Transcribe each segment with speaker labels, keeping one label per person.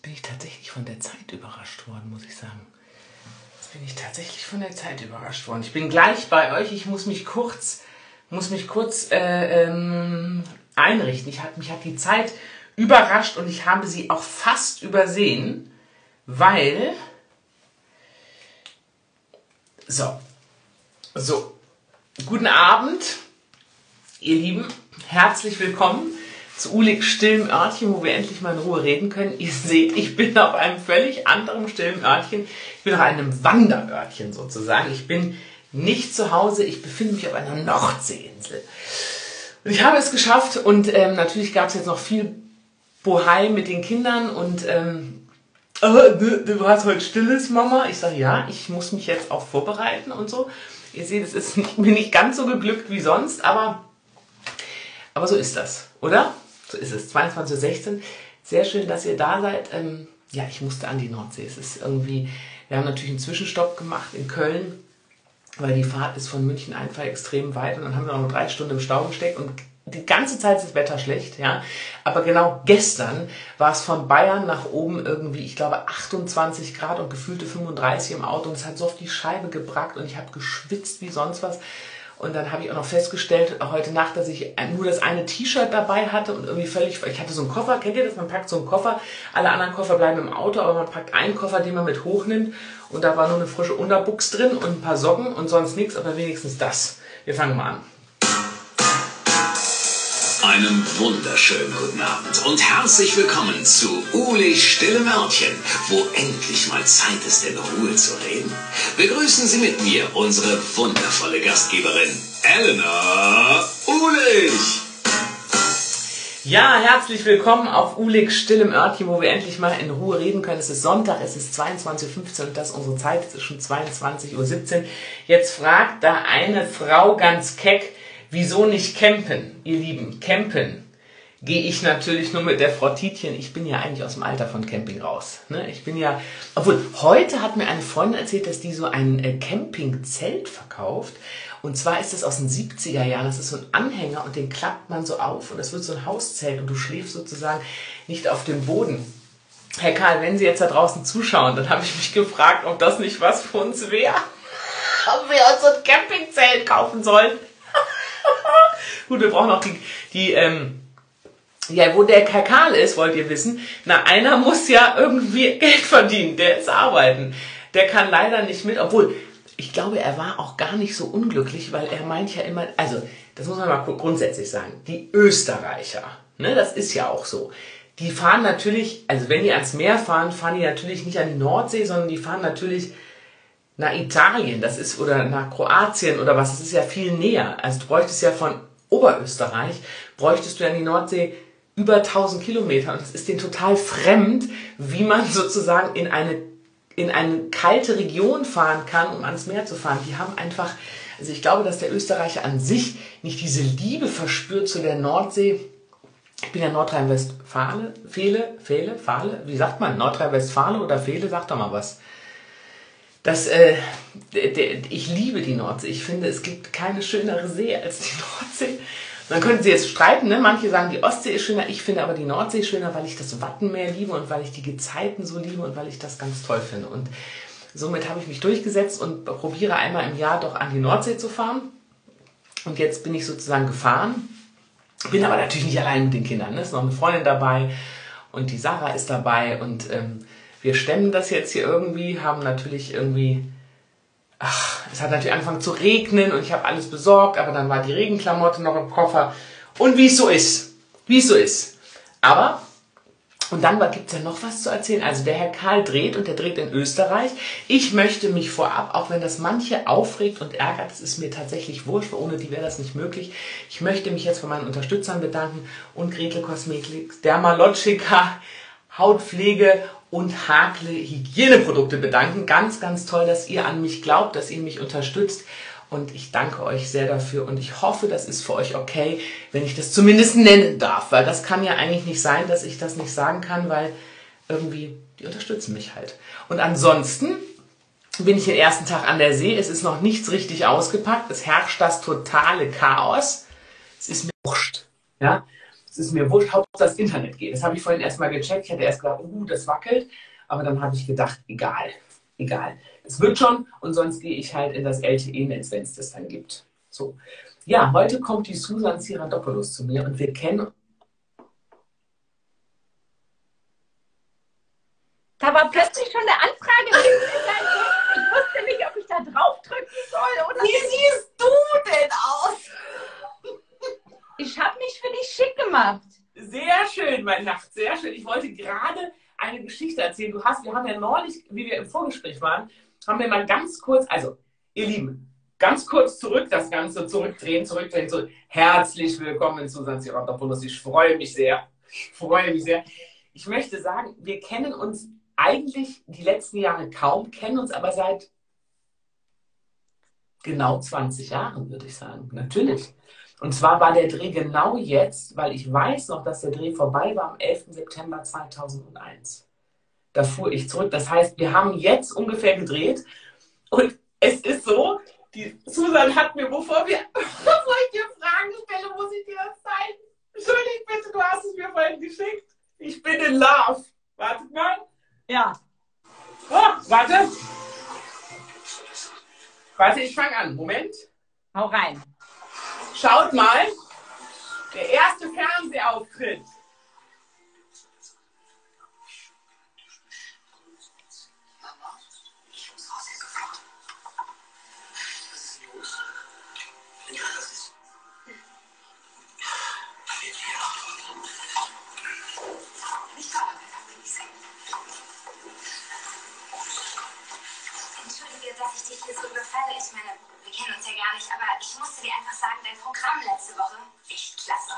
Speaker 1: bin ich tatsächlich von der Zeit überrascht worden, muss ich sagen. Jetzt bin ich tatsächlich von der Zeit überrascht worden. Ich bin gleich bei euch. Ich muss mich kurz einrichten. Mich hat die Zeit überrascht und ich habe sie auch fast übersehen, weil... So. Guten Abend, ihr Lieben. Herzlich willkommen zu Uliks stillem Örtchen, wo wir endlich mal in Ruhe reden können. Ihr seht, ich bin auf einem völlig anderen stillen Örtchen. Ich bin auf einem Wanderörtchen sozusagen. Ich bin nicht zu Hause, ich befinde mich auf einer Nordseeinsel. Und ich habe es geschafft und natürlich gab es jetzt noch viel Bohai mit den Kindern und du hast heute Stilles, Mama. Ich sage, ja, ich muss mich jetzt auch vorbereiten und so. Ihr seht, es ist mir nicht ganz so geglückt wie sonst, aber so ist das, oder? So ist es. 22:16 Uhr. Sehr schön, dass ihr da seid. Ja, ich musste an die Nordsee. Es ist irgendwie, wir haben natürlich einen Zwischenstopp gemacht in Köln, weil die Fahrt ist von München einfach extrem weit und dann haben wir noch 3 Stunden im Stau gesteckt und die ganze Zeit ist das Wetter schlecht, ja. Aber genau gestern war es von Bayern nach oben irgendwie, ich glaube, 28 Grad und gefühlte 35 im Auto und es hat so auf die Scheibe gebrackt und ich habe geschwitzt wie sonst was. Und dann habe ich auch noch festgestellt, heute Nacht, dass ich nur das eine T-Shirt dabei hatte und irgendwie ich hatte so einen Koffer, kennt ihr das? Man packt so einen Koffer, alle anderen Koffer bleiben im Auto, aber man packt einen Koffer, den man mit hochnimmt und da war nur eine frische Unterbuchs drin und ein paar Socken und sonst nichts, aber wenigstens das. Wir fangen mal an.
Speaker 2: Einen wunderschönen guten Abend und herzlich willkommen zu Uliks stillem Örtchen, wo endlich mal Zeit ist, in Ruhe zu reden. Begrüßen Sie mit mir unsere wundervolle Gastgeberin, Elena Ulich.
Speaker 1: Ja, herzlich willkommen auf Uliks stillem Örtchen, wo wir endlich mal in Ruhe reden können. Es ist Sonntag, es ist 22:15 Uhr und das ist unsere Zeit, es ist schon 22:17 Uhr. Jetzt fragt da eine Frau ganz keck, wieso nicht campen, ihr Lieben? Campen gehe ich natürlich nur mit der Frau Tietjen. Ich bin ja eigentlich aus dem Alter von Camping raus. Ne? Ich bin ja, obwohl, heute hat mir eine Freundin erzählt, dass die so ein Campingzelt verkauft. Und zwar ist das aus den 70er Jahren. Das ist so ein Anhänger und den klappt man so auf und das wird so ein Hauszelt und du schläfst sozusagen nicht auf dem Boden. Herr Karl, wenn Sie jetzt da draußen zuschauen, dann habe ich mich gefragt, ob das nicht was für uns wäre. Ob wir uns so ein Campingzelt kaufen sollen. Gut, wir brauchen auch ja, wo der Kakal ist, wollt ihr wissen. Na, einer muss ja irgendwie Geld verdienen, der ist arbeiten. Der kann leider nicht mit, obwohl, ich glaube, er war auch gar nicht so unglücklich, weil er meint ja immer, also, das muss man mal grundsätzlich sagen, die Österreicher, ne, das ist ja auch so. Die fahren natürlich, also wenn die ans Meer fahren, fahren die natürlich nicht an die Nordsee, sondern die fahren natürlich nach Italien, das ist, oder nach Kroatien oder was, das ist ja viel näher. Also du bräuchtest ja von Oberösterreich, bräuchtest du ja in die Nordsee über 1000 Kilometer und es ist denen total fremd, wie man sozusagen in eine kalte Region fahren kann, um ans Meer zu fahren. Die haben einfach, also ich glaube, dass der Österreicher an sich nicht diese Liebe verspürt zu der Nordsee. Ich bin ja Nordrhein-Westfalen, Fahle, wie sagt man, Nordrhein-Westfalen oder Fahle, sagt doch mal was. Ich liebe die Nordsee. Ich finde, es gibt keine schönere See als die Nordsee. Dann könnten Sie jetzt streiten, ne? Manche sagen, die Ostsee ist schöner. Ich finde aber die Nordsee schöner, weil ich das Wattenmeer liebe und weil ich die Gezeiten so liebe und weil ich das ganz toll finde. Und somit habe ich mich durchgesetzt und probiere einmal im Jahr doch an die Nordsee zu fahren. Und jetzt bin ich sozusagen gefahren. Bin aber natürlich nicht allein mit den Kindern. Ne? Es ist noch eine Freundin dabei und die Sarah ist dabei und wir stemmen das jetzt hier irgendwie, haben natürlich irgendwie, es hat natürlich angefangen zu regnen und ich habe alles besorgt, aber dann war die Regenklamotte noch im Koffer und wie es so ist. Aber, und dann gibt es ja noch was zu erzählen, also der Herr Karl dreht und der dreht in Österreich. Ich möchte mich vorab, auch wenn das manche aufregt und ärgert, das ist mir tatsächlich wurscht, ohne die wäre das nicht möglich. Ich möchte mich jetzt von meinen Unterstützern bedanken und Gretel Cosmetics, Dermalogica, Hautpflege und Hakle Hygieneprodukte bedanken. Ganz, ganz toll, dass ihr an mich glaubt, dass ihr mich unterstützt. Und ich danke euch sehr dafür. Und ich hoffe, das ist für euch okay, wenn ich das zumindest nennen darf. Weil das kann ja eigentlich nicht sein, dass ich das nicht sagen kann, weil irgendwie, die unterstützen mich halt. Und ansonsten bin ich den ersten Tag an der See. Es ist noch nichts richtig ausgepackt. Es herrscht das totale Chaos. Es ist mir wurscht. Ja? Es ist mir wurscht, Hauptsache das Internet geht. Das habe ich vorhin erstmal gecheckt. Ich hatte erst gedacht, das wackelt. Aber dann habe ich gedacht, egal, egal. Es wird schon und sonst gehe ich halt in das LTE-Netz, wenn es das dann gibt. So. Ja, heute kommt die Susan Siradopoulos zu mir und wir kennen.
Speaker 3: Da war plötzlich schon eine Anfrage. Ich wusste nicht, ob ich da draufdrücken soll. Oder
Speaker 1: Wie siehst du denn aus?
Speaker 3: ich habe mich für dich schick gemacht.
Speaker 1: Sehr schön, meine Nacht, sehr schön. Ich wollte gerade eine Geschichte erzählen. Wir haben ja neulich, wie wir im Vorgespräch waren, haben wir mal ganz kurz, also ihr Lieben, ganz kurz das Ganze zurückdrehen. Herzlich willkommen, Susan Siradopoulos. Ich freue mich sehr. Ich möchte sagen, wir kennen uns eigentlich die letzten Jahre kaum, kennen uns aber seit genau 20 Jahren, würde ich sagen. Natürlich. Und zwar war der Dreh genau jetzt, weil ich weiß noch, dass der Dreh vorbei war am 11. September 2001. Da fuhr ich zurück. Das heißt, wir haben jetzt ungefähr gedreht. Und es ist so, die Susan hat mir, bevor ich dir Fragen stelle, muss ich dir das zeigen. Entschuldigung bitte, du hast es mir vorhin geschickt. Ich bin in Love. Wartet mal.
Speaker 3: Ja.
Speaker 1: Oh, warte. Warte, ich fange an. Moment.
Speaker 3: Hau rein.
Speaker 1: Schaut mal. Der erste Fernsehauftritt.
Speaker 4: Dass ich dich hier so überfalle. Ich meine, wir kennen uns ja gar nicht, aber ich musste dir einfach sagen, dein Programm letzte Woche, echt klasse.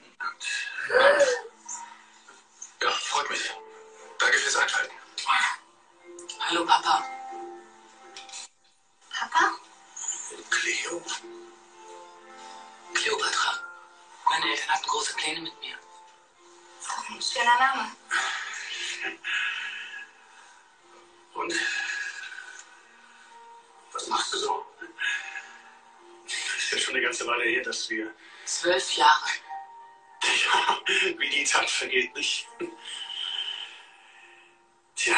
Speaker 5: Ja, freut mich. Danke fürs Einschalten.
Speaker 4: Ja.
Speaker 2: Hallo Papa.
Speaker 4: Papa?
Speaker 5: Cleo.
Speaker 2: Kleopatra. Meine Eltern hatten große Pläne mit mir.
Speaker 4: Ein schöner Name.
Speaker 5: Und? Was machst du so? Ist ja schon eine ganze Weile her, dass wir...
Speaker 2: 12 Jahre.
Speaker 5: Ja, wie die Zeit vergeht, nicht? Tja,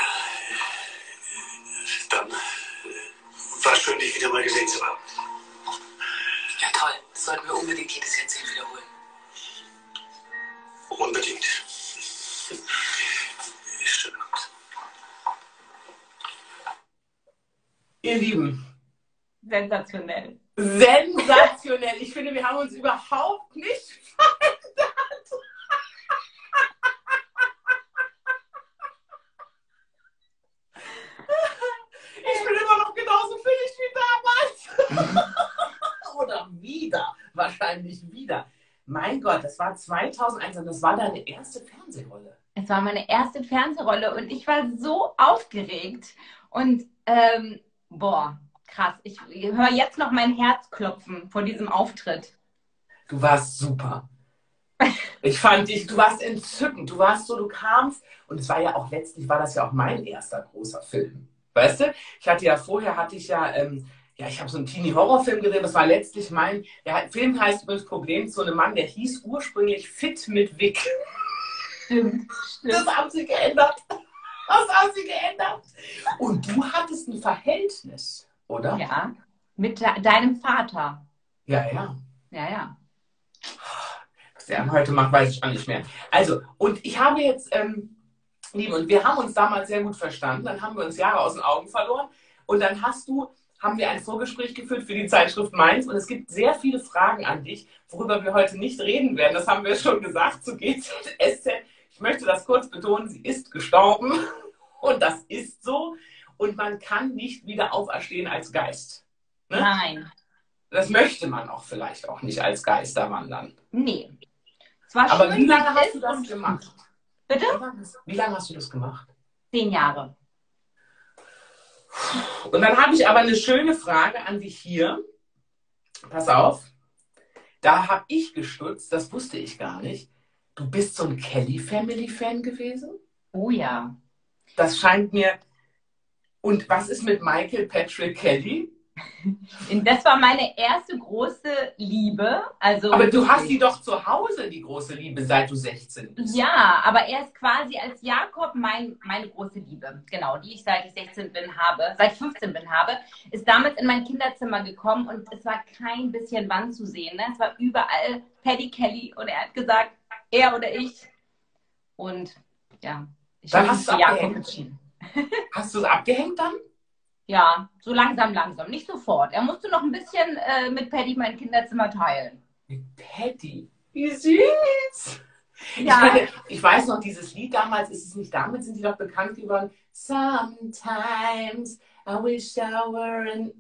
Speaker 5: dann war schön, dich wieder mal gesehen zu haben.
Speaker 2: Ja toll, das sollten wir unbedingt jedes Jahrzehnt wiederholen.
Speaker 5: Unbedingt. Schön.
Speaker 1: Ihr Lieben.
Speaker 3: Sensationell.
Speaker 1: Sensationell. Ich finde, wir haben uns überhaupt nicht verändert. Ich bin immer noch genauso füllig wie damals. Oder wieder. Wahrscheinlich wieder. Mein Gott, das war 2001 und das war deine erste Fernsehrolle.
Speaker 3: Es war meine erste Fernsehrolle und ich war so aufgeregt. Und boah, krass. Ich höre jetzt noch mein Herz klopfen vor diesem Auftritt.
Speaker 1: Du warst super. Ich fand dich, du warst entzückend. Du warst so, du kamst und es war ja auch letztlich, war das ja auch mein erster großer Film. Weißt du? Ich habe so einen Teenie-Horrorfilm gedreht, das war letztlich der Film heißt übrigens Problem zu einem Mann, der hieß ursprünglich Fit mit Vic.
Speaker 3: Stimmt.
Speaker 1: Das haben sie geändert. Was haben sie geändert? Und du hattest ein Verhältnis, oder?
Speaker 3: Ja, mit deinem Vater.
Speaker 1: Ja, ja.
Speaker 3: Ja, ja.
Speaker 1: Was der heute macht, weiß ich auch nicht mehr. Also, und ich habe jetzt, Liebe, und wir haben uns damals sehr gut verstanden, dann haben wir uns Jahre aus den Augen verloren und dann haben wir ein Vorgespräch geführt für die Zeitschrift Mainz und es gibt sehr viele Fragen an dich, worüber wir heute nicht reden werden, das haben wir schon gesagt, zu GZSZ. Ich möchte das kurz betonen, sie ist gestorben und das ist so und man kann nicht wieder auferstehen als Geist. Ne?
Speaker 3: Nein.
Speaker 1: Das möchte man auch vielleicht auch nicht als Geister wandern.
Speaker 3: Nee. Es war
Speaker 1: Aber
Speaker 3: schön,
Speaker 1: wie lange
Speaker 3: es
Speaker 1: hast
Speaker 3: ist
Speaker 1: du das
Speaker 3: und-
Speaker 1: gemacht?
Speaker 3: Bitte?
Speaker 1: Wie lange hast du das gemacht?
Speaker 3: 10 Jahre.
Speaker 1: Und dann habe ich aber eine schöne Frage an dich hier. Pass auf. Da habe ich gestutzt, das wusste ich gar nicht. Du bist so ein Kelly Family Fan gewesen?
Speaker 3: Oh ja.
Speaker 1: Das scheint mir. Und was ist mit Michael Patrick Kelly?
Speaker 3: Das war meine erste große Liebe. Also
Speaker 1: Aber du hast die doch zu Hause, die große Liebe, seit du 16 bist.
Speaker 3: ja, aber er ist quasi als Jakob meine große Liebe, genau, die ich seit ich 16 bin habe, seit 15 bin habe, ist damals in mein Kinderzimmer gekommen und es war kein bisschen Wand zu sehen. Ne? Es war überall Paddy Kelly und er hat gesagt, er oder ich. Und ja, ich
Speaker 1: Dann
Speaker 3: habe
Speaker 1: hast
Speaker 3: mich
Speaker 1: du
Speaker 3: für Jakob
Speaker 1: abgehängt.
Speaker 3: entschieden.
Speaker 1: Hast du es abgehängt dann?
Speaker 3: Ja, so langsam, nicht sofort. Er musste noch ein bisschen mit Paddy mein Kinderzimmer teilen.
Speaker 1: Mit Patty. Wie süß.
Speaker 3: Ja.
Speaker 1: Ich weiß noch, dieses Lied damals, ist es nicht damit, sind die doch bekannt geworden. Sometimes I wish I were an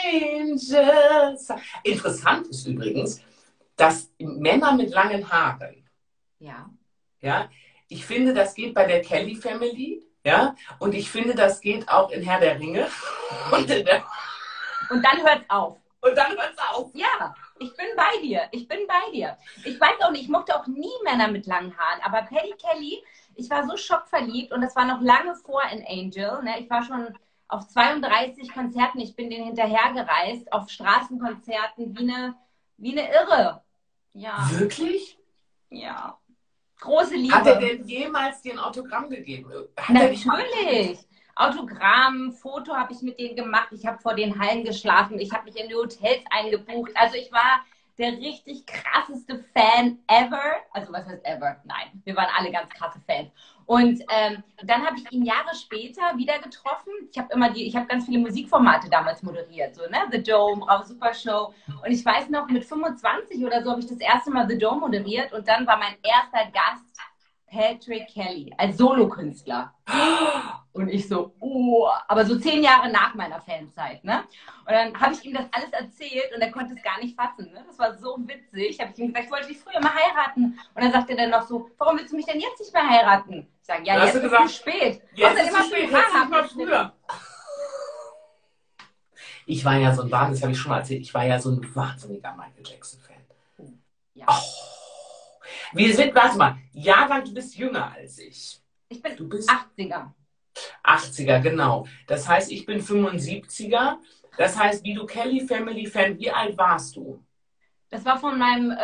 Speaker 1: angel. Interessant ist übrigens, dass Männer mit langen Haaren,
Speaker 3: Ja.
Speaker 1: ja, ich finde, das geht bei der Kelly Family, ja, und ich finde, das geht auch in Herr der Ringe. Und
Speaker 3: dann hört's auf.
Speaker 1: dann hört's auf.
Speaker 3: Ja, ich bin bei dir. Ich weiß auch nicht, ich mochte auch nie Männer mit langen Haaren, aber Paddy Kelly, ich war so schockverliebt und das war noch lange vor In Angel. Ne? Ich war schon auf 32 Konzerten, ich bin denen hinterhergereist, auf Straßenkonzerten wie eine Irre. Ja.
Speaker 1: Wirklich?
Speaker 3: Ja. Große Liebe.
Speaker 1: Hat er denn jemals dir ein Autogramm gegeben? Hat er dich mal-
Speaker 3: Natürlich. Autogramm, Foto habe ich mit denen gemacht. Ich habe vor den Hallen geschlafen. Ich habe mich in die Hotels eingebucht. Also ich war der richtig krasseste Fan ever. Also was heißt ever? Nein, wir waren alle ganz krasse Fans. Und dann habe ich ihn Jahre später wieder getroffen. Ich habe ganz viele Musikformate damals moderiert. So, ne? The Dome, Bravo Super Show. Und ich weiß noch, mit 25 oder so habe ich das erste Mal The Dome moderiert. Und dann war mein erster Gast Patrick Kelly als Solokünstler. Und ich so, oh, aber so 10 Jahre nach meiner Fanzeit, ne? Und dann habe ich ihm das alles erzählt und er konnte es gar nicht fassen, ne? Das war so witzig. Habe ich ihm gesagt, ich wollte dich früher mal heiraten. Und dann sagt er dann noch so, warum willst du mich denn jetzt nicht mehr heiraten? Ich sage, ja, jetzt ist es zu spät.
Speaker 1: Jetzt ist es spät, jetzt nicht mal früher. Ich war ja so ein Wahnsinn, das habe ich schon mal erzählt, ich war ja so ein wahnsinniger Michael Jackson-Fan.
Speaker 3: Ja.
Speaker 1: Oh. Wir sind, warte mal, Jahrgang, du bist jünger als ich.
Speaker 3: Ich bin
Speaker 1: Du bist
Speaker 3: 80er.
Speaker 1: 80er, genau. Das heißt, ich bin 75er. Das heißt, wie du Kelly Family Fan, wie alt warst du?
Speaker 3: Das war von meinem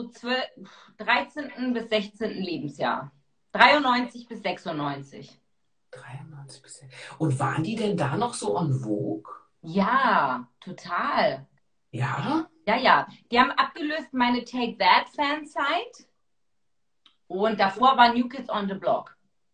Speaker 3: 13. bis 16. Lebensjahr. 93 bis 96.
Speaker 1: 93 bis. Und waren die denn da noch so en vogue?
Speaker 3: Ja, total.
Speaker 1: Ja?
Speaker 3: Ja. Die haben abgelöst meine Take That Fanzeit. Und davor war New Kids on the Block.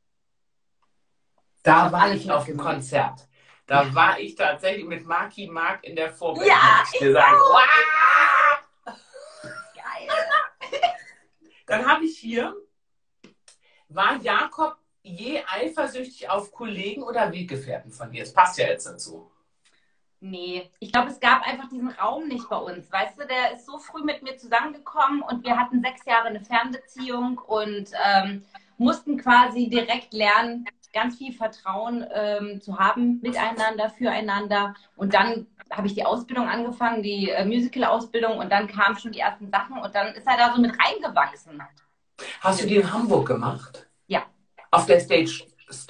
Speaker 1: Da war ich auf dem Konzert. Da war ich tatsächlich mit Marky Mark in der Vorband.
Speaker 3: Ja,
Speaker 1: ich gesagt, wow!
Speaker 3: Geil.
Speaker 1: Dann habe ich hier, war Jakob je eifersüchtig auf Kollegen oder Weggefährten von dir? Das passt ja jetzt dazu.
Speaker 3: Nee, ich glaube, es gab einfach diesen Raum nicht bei uns. Weißt du, der ist so früh mit mir zusammengekommen und wir hatten 6 Jahre eine Fernbeziehung und mussten quasi direkt lernen, ganz viel Vertrauen zu haben miteinander, füreinander. Und dann habe ich die Ausbildung angefangen, die Musical-Ausbildung und dann kamen schon die ersten Sachen und dann ist er da so mit reingewachsen.
Speaker 1: Hast du die in Hamburg gemacht?
Speaker 3: Ja.
Speaker 1: Auf der Stage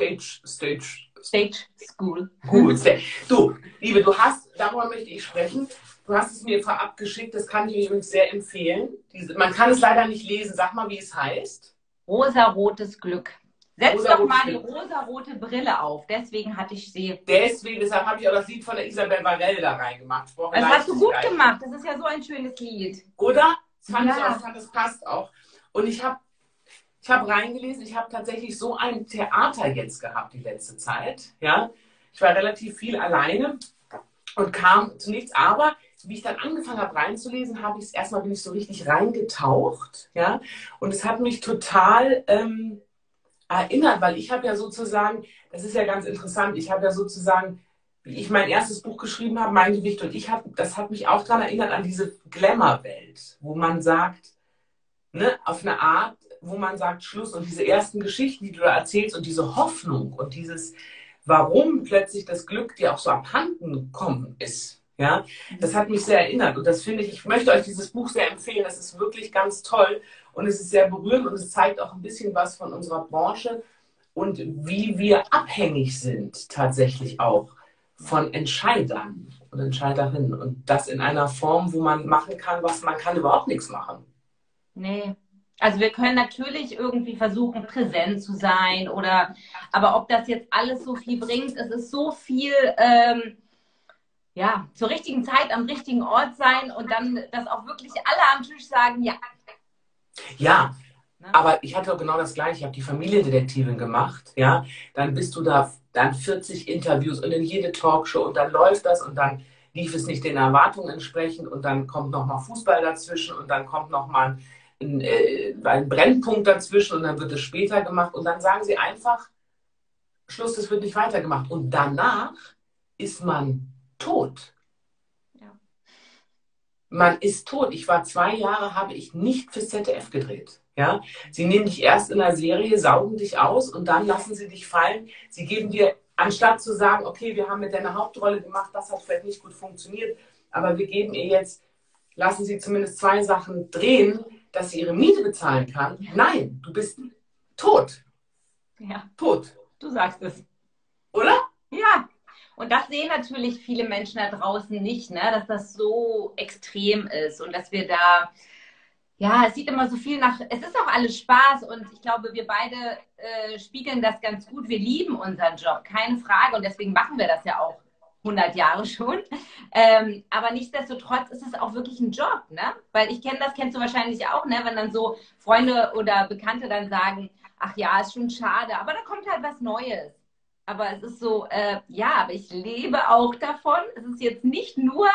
Speaker 3: School.
Speaker 1: Gut. Du, Liebe, darüber möchte ich sprechen. Du hast es mir vorab geschickt, das kann ich übrigens sehr empfehlen. Man kann es leider nicht lesen. Sag mal, wie es heißt.
Speaker 3: Rosarotes Glück. Setz doch mal die
Speaker 1: Glück.
Speaker 3: rosarote Brille auf. Deswegen hatte ich sie.
Speaker 1: Deshalb habe ich auch das Lied von der Isabel Varell da reingemacht.
Speaker 3: Das hast du gut gemacht. Das ist ja so ein schönes Lied.
Speaker 1: Oder? Das fand
Speaker 3: Ja.
Speaker 1: ich auch, das passt auch. Und ich habe reingelesen, ich habe tatsächlich so ein Theater jetzt gehabt die letzte Zeit. Ja? Ich war relativ viel alleine und kam zu nichts. Aber wie ich dann angefangen habe reinzulesen, bin ich so richtig reingetaucht. Ja? Und es hat mich total erinnert, weil ich habe ja sozusagen, das ist ja ganz interessant, ich habe ja sozusagen, wie ich mein erstes Buch geschrieben habe, Mein Gewicht, und das hat mich auch daran erinnert an diese Glamour-Welt, wo man sagt, ne, auf eine Art, wo man sagt, Schluss, und diese ersten Geschichten, die du da erzählst und diese Hoffnung und dieses, warum plötzlich das Glück dir auch so abhanden gekommen ist, ja, das hat mich sehr erinnert und das finde ich möchte euch dieses Buch sehr empfehlen, das ist wirklich ganz toll und es ist sehr berührend und es zeigt auch ein bisschen was von unserer Branche und wie wir abhängig sind tatsächlich auch von Entscheidern und Entscheiderinnen. Und das in einer Form, wo man machen kann, was man kann, überhaupt nichts machen.
Speaker 3: Nee. Also wir können natürlich irgendwie versuchen, präsent zu sein aber ob das jetzt alles so viel bringt, es ist so viel, ja, zur richtigen Zeit am richtigen Ort sein und dann, dass auch wirklich alle am Tisch sagen, ja.
Speaker 1: Ja, aber ich hatte genau das Gleiche. Ich habe die Familiendetektivin gemacht, ja. Dann bist du da, dann 40 Interviews und in jede Talkshow und dann läuft das und dann lief es nicht den Erwartungen entsprechend und dann kommt nochmal Fußball dazwischen und dann kommt nochmal ein Brennpunkt dazwischen und dann wird es später gemacht und dann sagen sie einfach, Schluss, es wird nicht weitergemacht. Und danach ist man tot.
Speaker 3: Ja.
Speaker 1: Man ist tot. Ich war 2 Jahre, habe ich nicht fürs ZDF gedreht. Ja? Sie nehmen dich erst in der Serie, saugen dich aus und dann lassen sie dich fallen. Sie geben dir, anstatt zu sagen, okay, wir haben mit deiner Hauptrolle gemacht, das hat vielleicht nicht gut funktioniert, aber wir geben ihr jetzt, lassen Sie zumindest 2 Sachen drehen, dass sie ihre Miete bezahlen kann. Nein, du bist tot.
Speaker 3: Ja.
Speaker 1: Tot.
Speaker 3: Du sagst es.
Speaker 1: Oder?
Speaker 3: Ja. Und das sehen natürlich viele Menschen da draußen nicht, ne? Dass das so extrem ist und dass wir da, ja, es sieht immer so viel nach, es ist auch alles Spaß und ich glaube, wir beide spiegeln das ganz gut. Wir lieben unseren Job, keine Frage und deswegen machen wir das ja auch 100 Jahre schon. Aber nichtsdestotrotz ist es auch wirklich ein Job, ne? Weil ich kenne das, kennst du wahrscheinlich auch, ne? Wenn dann so Freunde oder Bekannte dann sagen, ach ja, ist schon schade, aber da kommt halt was Neues. Aber es ist so, ja, aber ich lebe auch davon. Es ist jetzt nicht nur,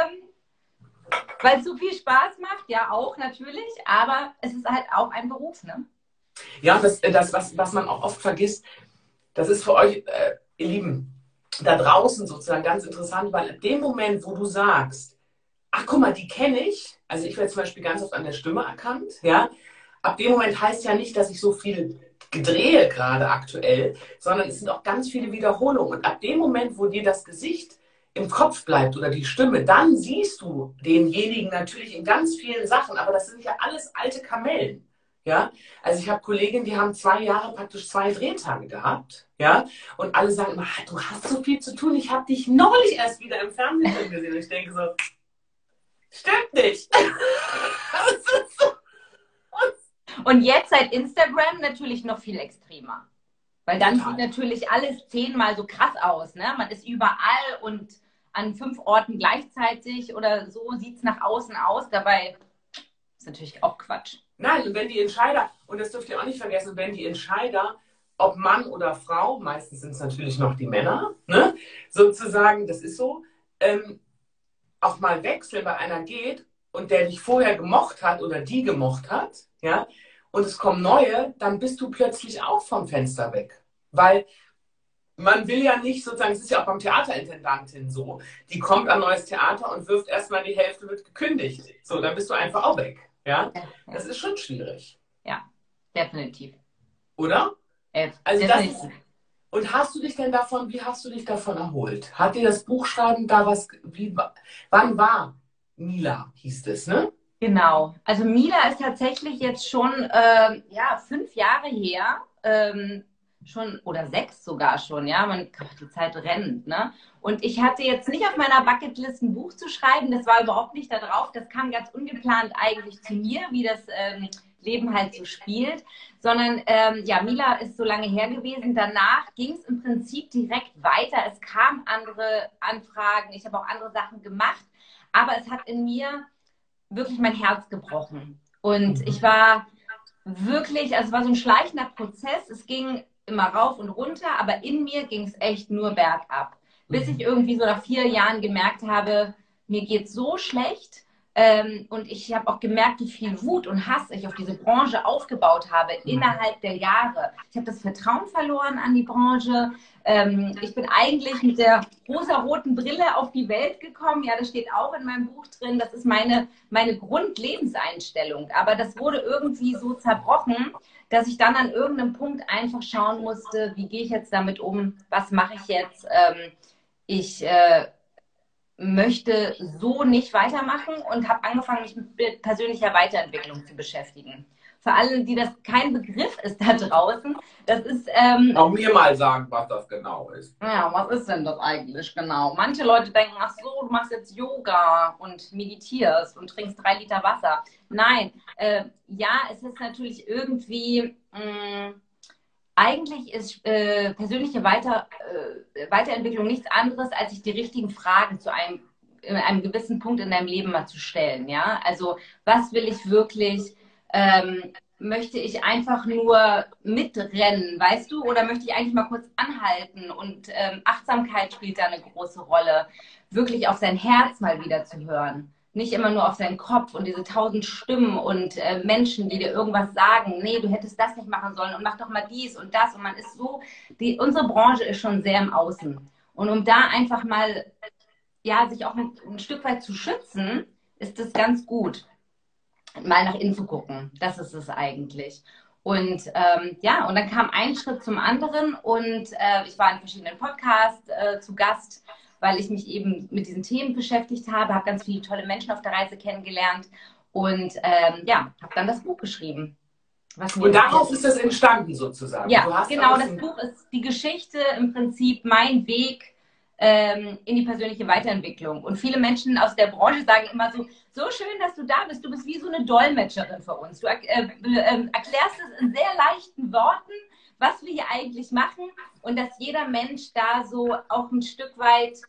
Speaker 3: weil es so viel Spaß macht, ja auch natürlich, aber es ist halt auch ein Beruf, ne?
Speaker 1: Ja, was man auch oft vergisst, das ist für euch, ihr Lieben, da draußen sozusagen ganz interessant, weil in dem Moment, wo du sagst, ach guck mal, die kenne ich, also ich werde zum Beispiel ganz oft an der Stimme erkannt, ja, ab dem Moment heißt ja nicht, dass ich so viel drehe gerade aktuell, sondern es sind auch ganz viele Wiederholungen und ab dem Moment, wo dir das Gesicht im Kopf bleibt oder die Stimme, dann siehst du denjenigen natürlich in ganz vielen Sachen, aber das sind ja alles alte Kamellen. Ja, also ich habe Kolleginnen, die haben 2 Jahre praktisch 2 Drehtage gehabt, ja, und alle sagen immer, du hast so viel zu tun, ich habe dich neulich erst wieder im Fernsehen gesehen und ich denke so, stimmt nicht. Das ist so.
Speaker 3: Und jetzt seit Instagram natürlich noch viel extremer. Weil dann sieht natürlich alles 10-mal so krass aus, ne? Man ist überall und an 5 Orten gleichzeitig oder so sieht es nach außen aus, dabei ist natürlich auch Quatsch.
Speaker 1: Nein, und wenn die Entscheider, und das dürft ihr auch nicht vergessen, wenn die Entscheider, ob Mann oder Frau, meistens sind es natürlich noch die Männer, ne, sozusagen, das ist so, auch mal wechseln, weil einer geht und der dich vorher gemocht hat oder die gemocht hat, ja, und es kommen neue, dann bist du plötzlich auch vom Fenster weg. Weil man will ja nicht sozusagen, es ist ja auch beim Theaterintendantin so, die kommt an neues Theater und wirft erstmal die Hälfte, wird gekündigt. So, dann bist du einfach auch weg. Ja, das ist schon schwierig.
Speaker 3: Ja, definitiv.
Speaker 1: Oder? Also
Speaker 3: definitiv.
Speaker 1: das ist, und hast du dich denn davon, wie hast du dich davon erholt? Hat dir das Buchschreiben da was, wann war Mila, hieß es, ne?
Speaker 3: Genau. Also Mila ist tatsächlich jetzt schon 5 Jahre her. Schon oder 6 sogar schon, ja, die Zeit rennt, ne? Und ich hatte jetzt nicht auf meiner Bucketlist ein Buch zu schreiben, das war überhaupt nicht da drauf, das kam ganz ungeplant eigentlich zu mir, wie das Leben halt so spielt, sondern Mila ist so lange her gewesen, danach ging es im Prinzip direkt weiter, es kamen andere Anfragen, ich habe auch andere Sachen gemacht, aber es hat in mir wirklich mein Herz gebrochen und ich war wirklich, also es war so ein schleichender Prozess, es ging immer rauf und runter, aber in mir ging es echt nur bergab. Bis ich irgendwie so nach 4 Jahren gemerkt habe, mir geht so schlecht und ich habe auch gemerkt, wie viel Wut und Hass ich auf diese Branche aufgebaut habe innerhalb der Jahre. Ich habe das Vertrauen verloren an die Branche. Ich bin eigentlich mit der rosaroten Brille auf die Welt gekommen. Ja, das steht auch in meinem Buch drin. Das ist meine Grundlebenseinstellung. Aber das wurde irgendwie so zerbrochen, dass ich dann an irgendeinem Punkt einfach schauen musste, wie gehe ich jetzt damit um, was mache ich jetzt. Ich möchte so nicht weitermachen und habe angefangen, mich mit persönlicher Weiterentwicklung zu beschäftigen. für alle, die das kein Begriff ist da draußen, das ist...
Speaker 1: auch mir mal sagen, was das genau ist.
Speaker 3: Ja, was ist denn das eigentlich genau? Manche Leute denken, ach so, du machst jetzt Yoga und meditierst und trinkst 3 Liter Wasser. Nein, ja, es ist natürlich irgendwie... Eigentlich ist persönliche Weiterentwicklung nichts anderes, als sich die richtigen Fragen zu einem gewissen Punkt in deinem Leben mal zu stellen. Ja? Also was will ich wirklich? Möchte ich einfach nur mitrennen, weißt du? Oder möchte ich eigentlich mal kurz anhalten? Und Achtsamkeit spielt da eine große Rolle. Wirklich auf sein Herz mal wieder zu hören. Nicht immer nur auf seinen Kopf und diese 1000 Stimmen und Menschen, die dir irgendwas sagen. Nee, du hättest das nicht machen sollen und mach doch mal dies und das. Und man ist so, unsere Branche ist schon sehr im Außen. Und um da einfach mal, ja, sich auch ein Stück weit zu schützen, ist es ganz gut, mal nach innen zu gucken. Das ist es eigentlich. Und ja, und dann kam ein Schritt zum anderen und ich war in verschiedenen Podcasts zu Gast, weil ich mich eben mit diesen Themen beschäftigt habe, habe ganz viele tolle Menschen auf der Reise kennengelernt und ja, habe dann das Buch geschrieben.
Speaker 1: Und darauf ist das entstanden sozusagen.
Speaker 3: Ja, genau, das Buch ist die Geschichte, im Prinzip mein Weg in die persönliche Weiterentwicklung. Und viele Menschen aus der Branche sagen immer so, so schön, dass du da bist, du bist wie so eine Dolmetscherin für uns. Du erklärst es in sehr leichten Worten, was wir hier eigentlich machen und dass jeder Mensch da so auch ein Stück weit,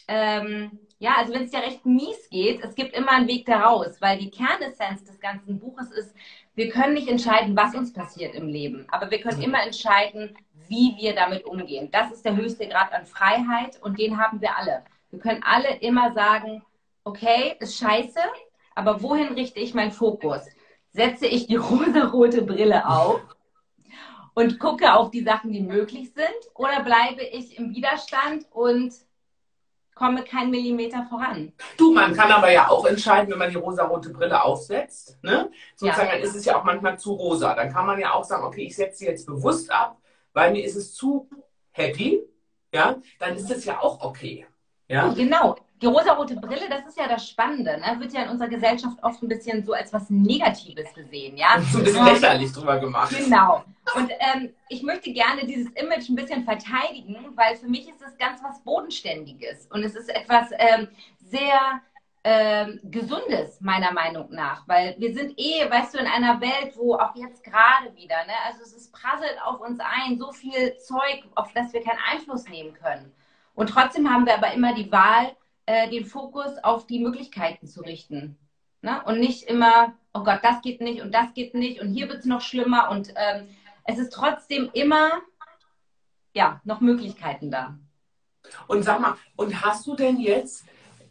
Speaker 3: ja, also wenn es dir recht mies geht, es gibt immer einen Weg daraus, weil die Kernessenz des ganzen Buches ist, wir können nicht entscheiden, was uns passiert im Leben, aber wir können immer entscheiden, wie wir damit umgehen. Das ist der höchste Grad an Freiheit und den haben wir alle. Wir können alle immer sagen, okay, ist scheiße, aber wohin richte ich meinen Fokus? Setze ich die rosarote Brille auf und gucke auf die Sachen, die möglich sind, oder bleibe ich im Widerstand und komme keinen Millimeter voran?
Speaker 1: Du, man kann aber ja auch entscheiden, wenn man die rosarote Brille aufsetzt, ne? Sozusagen, dann ist es ja auch manchmal zu rosa. Dann kann man ja auch sagen, okay, ich setze sie jetzt bewusst ab, weil mir ist es zu happy, ja? Dann ist das ja auch okay. Ja?
Speaker 3: Genau. Die rosarote Brille, das ist ja das Spannende, ne? Wird ja in unserer Gesellschaft oft ein bisschen so als was Negatives gesehen, ja?
Speaker 1: So ein bisschen lächerlich drüber gemacht.
Speaker 3: Genau. Und ich möchte gerne dieses Image ein bisschen verteidigen, weil für mich ist es ganz was Bodenständiges und es ist etwas sehr Gesundes, meiner Meinung nach, weil wir sind weißt du, in einer Welt, wo auch jetzt gerade wieder, ne? Also es prasselt auf uns ein, so viel Zeug, auf das wir keinen Einfluss nehmen können. Und trotzdem haben wir aber immer die Wahl, den Fokus auf die Möglichkeiten zu richten. Ne? Und nicht immer, oh Gott, das geht nicht und das geht nicht und hier wird es noch schlimmer. Und es ist trotzdem immer, ja, noch Möglichkeiten da.
Speaker 1: Und sag mal, und hast du denn jetzt,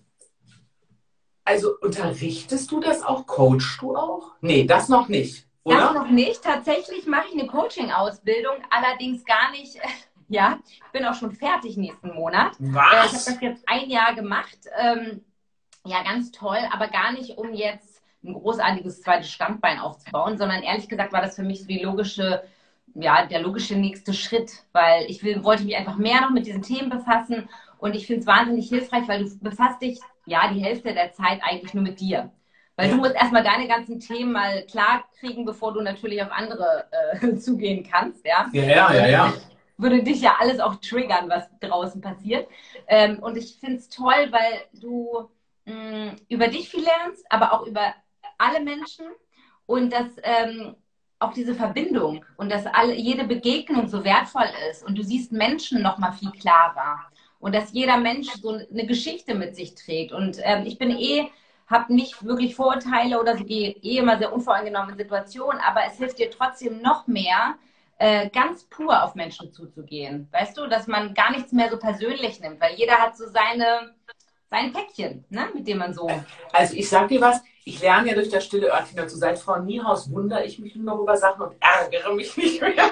Speaker 1: also unterrichtest du das auch? Coachst du auch? Nee, das noch nicht, oder?
Speaker 3: Das noch nicht. Tatsächlich mache ich eine Coaching-Ausbildung, allerdings gar nicht... Ja, ich bin auch schon fertig nächsten Monat.
Speaker 1: Was?
Speaker 3: Ich habe das jetzt 1 Jahr gemacht. Ja, ganz toll, aber gar nicht, um jetzt ein großartiges zweites Standbein aufzubauen, sondern ehrlich gesagt war das für mich so der logische nächste Schritt, weil wollte mich einfach mehr noch mit diesen Themen befassen und ich finde es wahnsinnig hilfreich, weil du befasst dich ja die Hälfte der Zeit eigentlich nur mit dir. Weil du musst erstmal deine ganzen Themen mal klar kriegen, bevor du natürlich auf andere zugehen kannst. Ja. Würde dich ja alles auch triggern, was draußen passiert. Und ich finde es toll, weil du über dich viel lernst, aber auch über alle Menschen und dass auch diese Verbindung und dass jede Begegnung so wertvoll ist und du siehst Menschen noch mal viel klarer und dass jeder Mensch so eine Geschichte mit sich trägt. Und ich bin habe nicht wirklich Vorurteile oder so, gehe immer sehr unvoreingenommen in Situationen, aber es hilft dir trotzdem noch mehr, ganz pur auf Menschen zuzugehen. Weißt du, dass man gar nichts mehr so persönlich nimmt, weil jeder hat so sein Päckchen, ne, mit dem man so...
Speaker 1: Also ich sag dir was, ich lerne ja durch das stille Örtchen dazu. Seit Frau Niehaus wundere ich mich nur noch über Sachen und ärgere mich nicht mehr.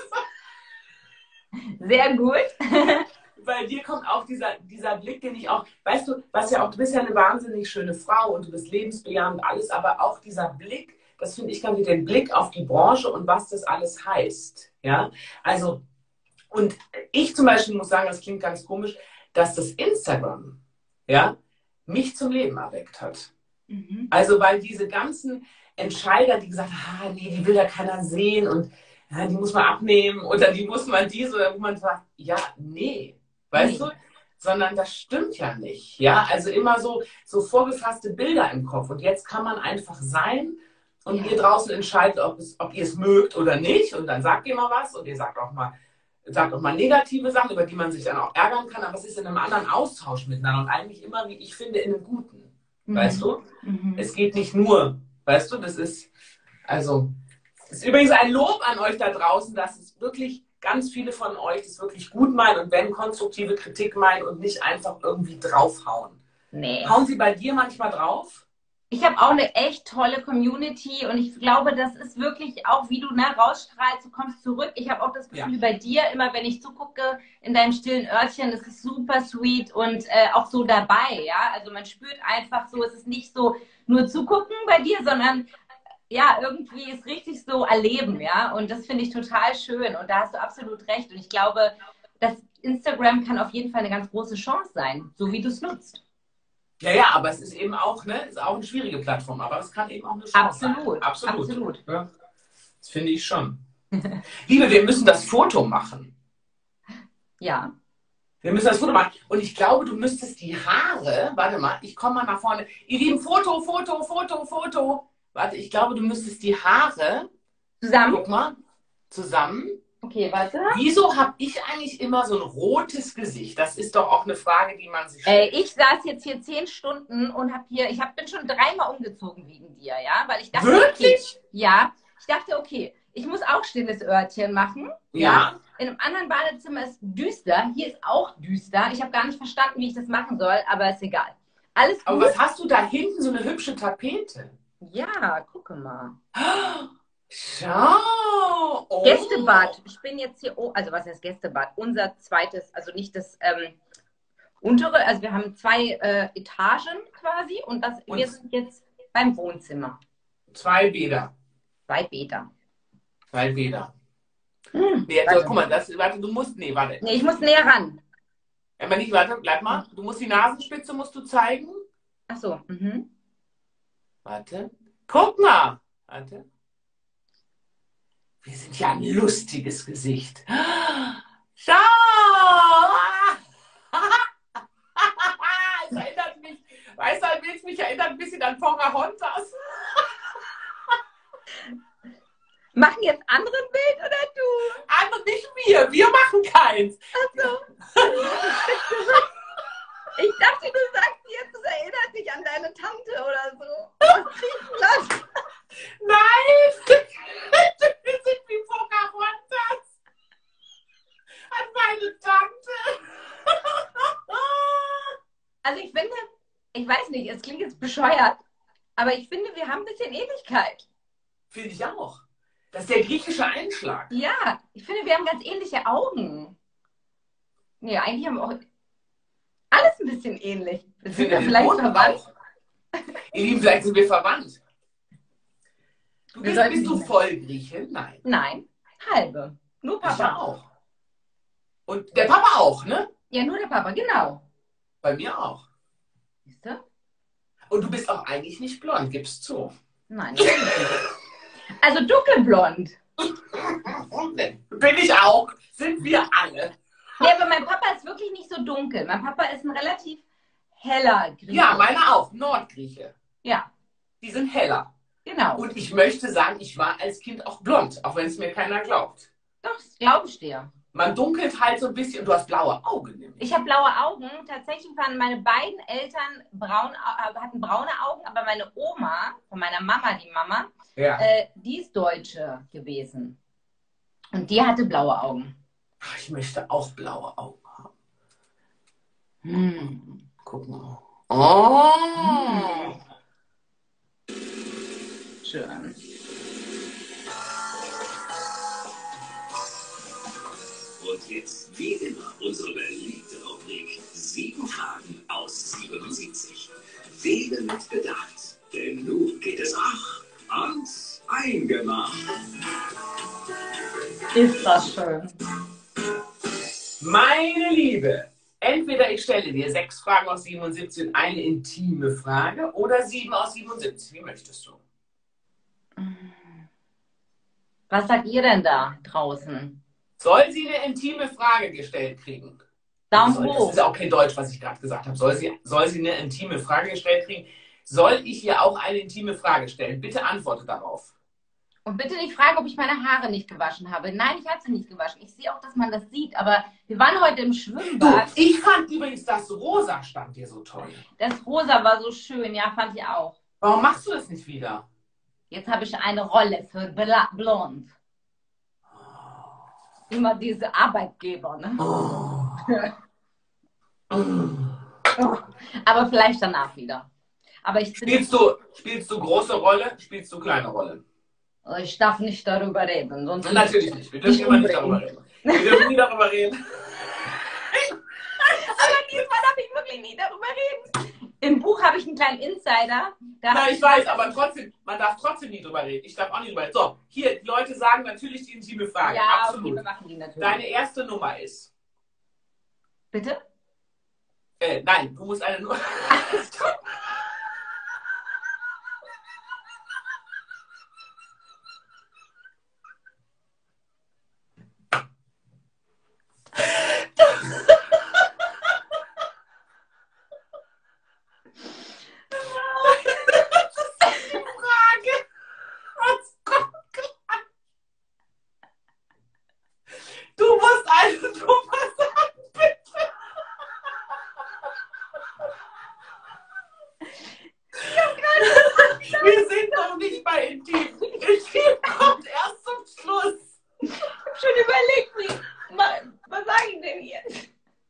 Speaker 3: Sehr gut.
Speaker 1: Bei dir kommt auch dieser Blick, den ich auch, weißt du, du bist ja eine wahnsinnig schöne Frau und du bist lebensbejahend und alles, aber auch dieser Blick, das finde ich ganz gut, den Blick auf die Branche und was das alles heißt. Ja, also, und ich zum Beispiel muss sagen, das klingt ganz komisch, dass das Instagram, ja, mich zum Leben erweckt hat. Mhm. Also, weil diese ganzen, Entscheider, die gesagt haben, nee, die will ja keiner sehen und ja, die muss man abnehmen oder die muss man dies oder wo man sagt, ja, nee, weißt du? Sondern das stimmt ja nicht. Ja, also immer so vorgefasste Bilder im Kopf. Und jetzt kann man einfach sein und ihr draußen entscheidet, ob ihr es mögt oder nicht. Und dann sagt ihr mal was und ihr sagt auch mal negative Sachen, über die man sich dann auch ärgern kann. Aber es ist in einem anderen Austausch miteinander und eigentlich immer, wie ich finde, in einem guten. Weißt du? Es geht nicht nur, weißt du, das ist übrigens ein Lob an euch da draußen, dass es wirklich ganz viele von euch das wirklich gut meinen und wenn konstruktive Kritik meinen und nicht einfach irgendwie draufhauen.
Speaker 3: Nee.
Speaker 1: Hauen sie bei dir manchmal drauf?
Speaker 3: Ich habe auch eine echt tolle Community und ich glaube, das ist wirklich auch, wie du rausstrahlst, du kommst zurück. Ich habe auch das Gefühl bei dir, immer wenn ich zugucke in deinem stillen Örtchen, das ist super sweet und auch so dabei, ja. Also man spürt einfach so, es ist nicht so nur zugucken bei dir, sondern ja, irgendwie ist richtig so erleben, ja. Und das finde ich total schön und da hast du absolut recht. Und ich glaube, dass Instagram kann auf jeden Fall eine ganz große Chance sein, so wie du es nutzt.
Speaker 1: Ja, aber es ist eben auch, ist auch eine schwierige Plattform, aber es kann eben auch eine Chance sein.
Speaker 3: Absolut.
Speaker 1: Ja, das finde ich schon. Liebe, wir müssen das Foto machen.
Speaker 3: Ja.
Speaker 1: Wir müssen das Foto machen. Und ich glaube, du müsstest die Haare, warte mal, ich komme mal nach vorne. Ihr Lieben, Foto. Warte, ich glaube, du müsstest die Haare
Speaker 3: Zusammen?
Speaker 1: Guck mal, zusammen.
Speaker 3: Okay, warte.
Speaker 1: Wieso habe ich eigentlich immer so ein rotes Gesicht? Das ist doch auch eine Frage, die man sich stellt.
Speaker 3: Ich saß jetzt hier 10 Stunden und bin schon 3-mal umgezogen wegen dir, ja? Weil ich dachte,
Speaker 1: wirklich?
Speaker 3: Okay, ja, ich dachte, okay, ich muss auch stilles Örtchen machen.
Speaker 1: Ja.
Speaker 3: In einem anderen Badezimmer ist düster, hier ist auch düster. Ich habe gar nicht verstanden, wie ich das machen soll, aber ist egal. Alles gut.
Speaker 1: Aber was hast du da hinten, so eine hübsche Tapete?
Speaker 3: Ja, gucke mal.
Speaker 1: Schau! Oh.
Speaker 3: Gästebad. Ich bin jetzt hier, also was heißt Gästebad? Unser zweites, also nicht das untere, also wir haben 2 Etagen quasi und wir sind jetzt beim Wohnzimmer.
Speaker 1: 2 Bäder.
Speaker 3: 2 Bäder.
Speaker 1: 2 Bäder. Nee, also, guck mal, du musst, warte.
Speaker 3: Nee, ich muss näher ran.
Speaker 1: Aber nicht, warte, bleib mal. Du musst die Nasenspitze musst du zeigen.
Speaker 3: Ach so.
Speaker 1: Warte. Guck mal. Warte. Wir sind ja ein lustiges Gesicht. Schau! Es erinnert mich, weißt du, mich erinnert ein bisschen an Pocahontas.
Speaker 3: Machen jetzt andere ein Bild oder du?
Speaker 1: Andere, nicht wir machen keins.
Speaker 3: Ach so. Ich dachte, du sagst jetzt, es erinnert dich an deine Tante oder so. Aus Griechenland.
Speaker 1: Nein! Wir sind wie Pocahontas. An meine Tante.
Speaker 3: Also ich finde, ich weiß nicht, es klingt jetzt bescheuert, aber ich finde, wir haben ein bisschen Ähnlichkeit.
Speaker 1: Finde ich auch. Das ist der griechische Einschlag.
Speaker 3: Ja, ich finde, wir haben ganz ähnliche Augen. Nee, eigentlich haben wir auch alles ein bisschen ähnlich. Sind wir vielleicht verwandt?
Speaker 1: Ihr Lieben, vielleicht sind wir verwandt. Bist du voll Grieche? Nein.
Speaker 3: Nein, halbe. Nur Papa.
Speaker 1: Ich auch. Und der Papa auch, ne?
Speaker 3: Ja, nur der Papa, genau.
Speaker 1: Bei mir auch.
Speaker 3: Siehst du?
Speaker 1: Und du bist auch eigentlich nicht blond, gibst zu.
Speaker 3: Nein. Also dunkelblond.
Speaker 1: Bin ich auch. Sind wir alle.
Speaker 3: Ja, aber mein Papa ist wirklich nicht so dunkel. Mein Papa ist ein relativ heller Grieche.
Speaker 1: Ja, meine auch. Nordgrieche.
Speaker 3: Ja.
Speaker 1: Die sind heller.
Speaker 3: Genau.
Speaker 1: Und ich möchte sagen, ich war als Kind auch blond, auch wenn es mir keiner glaubt.
Speaker 3: Doch, das glaube ich dir.
Speaker 1: Man dunkelt halt so ein bisschen und du hast blaue Augen nämlich.
Speaker 3: Ich habe blaue Augen. Tatsächlich waren meine beiden Eltern hatten braune Augen, aber meine Oma, von meiner Mama, die Mama,
Speaker 1: Ja.
Speaker 3: Die ist Deutsche gewesen. Und die hatte blaue Augen.
Speaker 1: Ach, ich möchte auch blaue Augen haben. Guck mal. Oh!
Speaker 3: Schön.
Speaker 2: Und jetzt, wie immer, unsere beliebte Rubrik 7 Fragen aus 77. Wähle mit Bedacht, denn nun geht es auch ans Eingemacht.
Speaker 3: Ist das schön.
Speaker 1: Meine Liebe, entweder ich stelle dir 6 Fragen aus 77 und eine intime Frage oder 7 aus 77. Wie möchtest du?
Speaker 3: Was sagt ihr denn da draußen?
Speaker 1: Soll sie eine intime Frage gestellt kriegen?
Speaker 3: Daumen
Speaker 1: Das
Speaker 3: hoch.
Speaker 1: ist auch kein Deutsch, was ich gerade gesagt habe. Soll sie eine intime Frage gestellt kriegen? Soll ich ihr auch eine intime Frage stellen? Bitte antworte darauf.
Speaker 3: Und bitte nicht fragen, ob ich meine Haare nicht gewaschen habe. Nein, ich habe sie nicht gewaschen. Ich sehe auch, dass man das sieht. Aber wir waren heute im
Speaker 1: Du,
Speaker 3: Schwimmbad.
Speaker 1: ich fand übrigens das Rosa stand dir so toll.
Speaker 3: Das Rosa war so schön. Ja, fand ich auch.
Speaker 1: Warum machst du das nicht wieder?
Speaker 3: Jetzt habe ich eine Rolle für Blond. Immer diese Arbeitgeber, ne? Aber vielleicht danach wieder. Aber ich bin,
Speaker 1: Spielst du große Rolle? Spielst du kleine Rolle?
Speaker 3: ich darf nicht darüber reden. Sonst
Speaker 1: Natürlich nicht. Wir dürfen immer nicht darüber reden. Wir dürfen nie darüber reden.
Speaker 3: Aber diesmal darf ich wirklich nie darüber reden. Im Buch habe ich einen kleinen Insider.
Speaker 1: Na, ich weiß, aber trotzdem, man darf trotzdem nie drüber reden. Ich darf auch nicht drüber reden. So, hier, die Leute sagen natürlich die intime Frage.
Speaker 3: Ja, okay,
Speaker 1: absolut.
Speaker 3: wir machen die natürlich.
Speaker 1: Deine erste Nummer ist.
Speaker 3: Bitte?
Speaker 1: Nein, du musst eine Nummer. Du musst eine Nummer sagen, bitte. Wir sind noch nicht bei Intim. Intim kommt erst zum Schluss.
Speaker 3: Ich habe schon überlegt, was sage ich denn jetzt?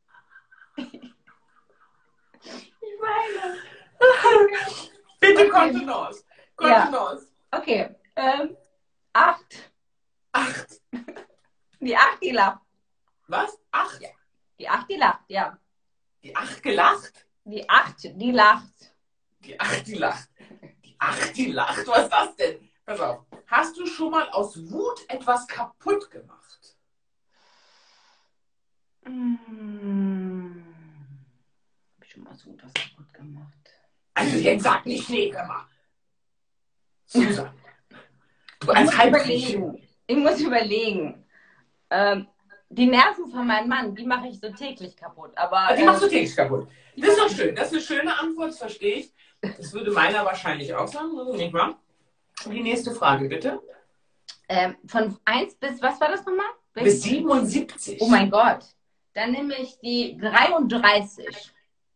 Speaker 3: Ich meine.
Speaker 1: Bitte
Speaker 3: Okay.
Speaker 1: Kontenance.
Speaker 3: Ja.
Speaker 1: Kontenance.
Speaker 3: Okay. 8.
Speaker 1: 8.
Speaker 3: Die 8, die lacht.
Speaker 1: Was? 8?
Speaker 3: Ja. Die 8, die lacht, ja.
Speaker 1: Die 8 gelacht?
Speaker 3: Die 8, die lacht.
Speaker 1: Die 8, die lacht. Die 8, die lacht? Was ist das denn? Pass auf. Hast du schon mal aus Wut etwas kaputt gemacht?
Speaker 3: Hab ich schon mal so was kaputt gemacht.
Speaker 1: Also jetzt sag nicht nee, hör mal. Susan. Du
Speaker 3: Ich
Speaker 1: als
Speaker 3: muss
Speaker 1: Halbgrieche.
Speaker 3: überlegen. Ich muss überlegen. Die Nerven von meinem Mann, die mache ich so täglich kaputt. Aber
Speaker 1: Die machst du täglich kaputt. Das ist doch schön. Das ist eine schöne Antwort, das verstehe ich. Das würde meiner wahrscheinlich auch sagen, nicht wahr? Die nächste Frage, bitte.
Speaker 3: von 1 bis, was war das nochmal?
Speaker 1: Bis 77.
Speaker 3: Oh mein Gott. Dann nehme ich die 33.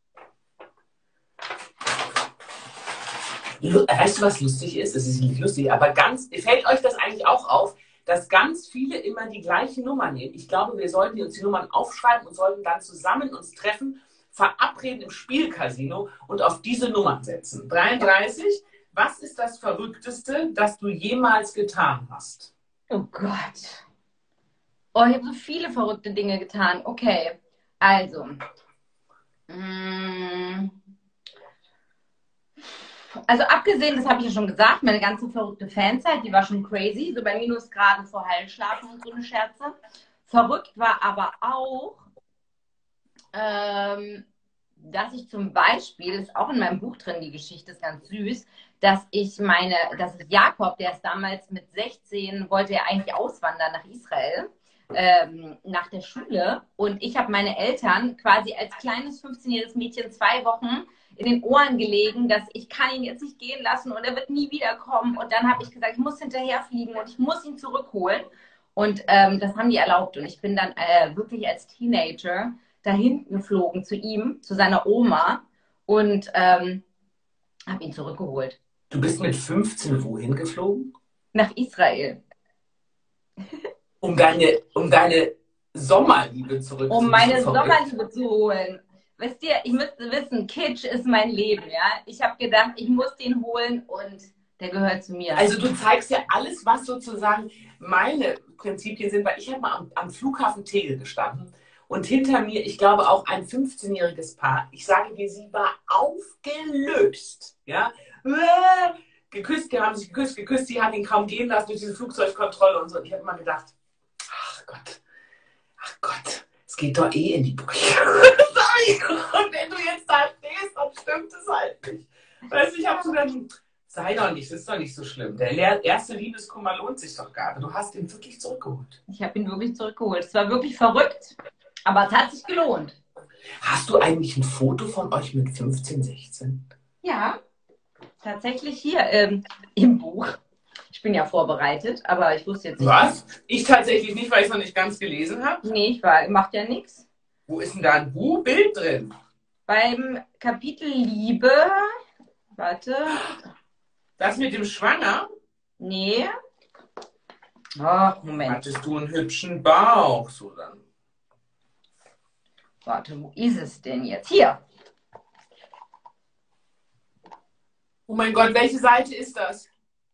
Speaker 1: Weißt du, was lustig ist? Es ist nicht lustig, aber fällt euch das eigentlich auch auf, dass ganz viele immer die gleichen Nummern nehmen? Ich glaube, wir sollten uns die Nummern aufschreiben und sollten dann zusammen uns treffen, verabreden im Spielcasino und auf diese Nummern setzen. 33. Was ist das Verrückteste, das du jemals getan hast?
Speaker 3: Oh Gott. Oh, ich habe so viele verrückte Dinge getan. Okay, also. Also abgesehen, das habe ich ja schon gesagt, meine ganze verrückte Fanzeit, die war schon crazy, so bei Minusgraden vor Heilschlafen und so eine Scherze. Verrückt war aber auch, dass ich zum Beispiel, ist auch in meinem Buch drin, die Geschichte ist ganz süß, dass ich Jakob, der ist damals mit 16, wollte er eigentlich auswandern nach Israel, nach der Schule. Und ich habe meine Eltern quasi als kleines 15-jähriges Mädchen 2 Wochen in den Ohren gelegen, dass ich kann ihn jetzt nicht gehen lassen und er wird nie wiederkommen. Und dann habe ich gesagt, ich muss hinterherfliegen und ich muss ihn zurückholen. Und das haben die erlaubt. Und ich bin dann wirklich als Teenager dahin geflogen zu ihm, zu seiner Oma und habe ihn zurückgeholt.
Speaker 1: Du bist mit 15 wohin geflogen?
Speaker 3: Nach Israel.
Speaker 1: Um deine Sommerliebe zurückzuholen.
Speaker 3: Um meine Sommerliebe zu holen. Wisst ihr, ich müsste wissen, Kitsch ist mein Leben, ja. Ich habe gedacht, ich muss den holen und der gehört zu mir.
Speaker 1: Also du zeigst ja alles, was sozusagen meine Prinzipien sind, weil ich habe mal am Flughafen Tegel gestanden und hinter mir, ich glaube auch ein 15-jähriges Paar. Ich sage dir, sie war aufgelöst, ja. Geküsst, die haben sich geküsst, sie hat ihn kaum gehen lassen durch diese Flugzeugkontrolle und so. Und ich habe immer gedacht, ach Gott, es geht doch eh in die Brüche. Und wenn du jetzt da stehst, dann stimmt es halt nicht. Weißt du, ich habe so dann Sei doch nicht, das ist doch nicht so schlimm. Der erste Liebeskummer lohnt sich doch gar nicht. Du hast ihn wirklich zurückgeholt.
Speaker 3: Ich habe ihn wirklich zurückgeholt. Es war wirklich verrückt, aber es hat sich gelohnt.
Speaker 1: Hast du eigentlich ein Foto von euch mit 15, 16?
Speaker 3: Ja, tatsächlich hier im Buch. Ich bin ja vorbereitet, aber ich wusste jetzt nicht.
Speaker 1: Was? Ich tatsächlich nicht, weil ich es noch nicht ganz gelesen habe.
Speaker 3: Nee, macht ja nichts.
Speaker 1: Wo ist denn da ein Bild drin?
Speaker 3: Beim Kapitel Liebe, warte,
Speaker 1: Das mit dem Schwanger?
Speaker 3: nee. Oh, Moment,
Speaker 1: Hattest du einen hübschen Bauch, Susan?
Speaker 3: warte, wo ist es denn jetzt? Hier,
Speaker 1: Oh mein Gott, welche Seite ist das?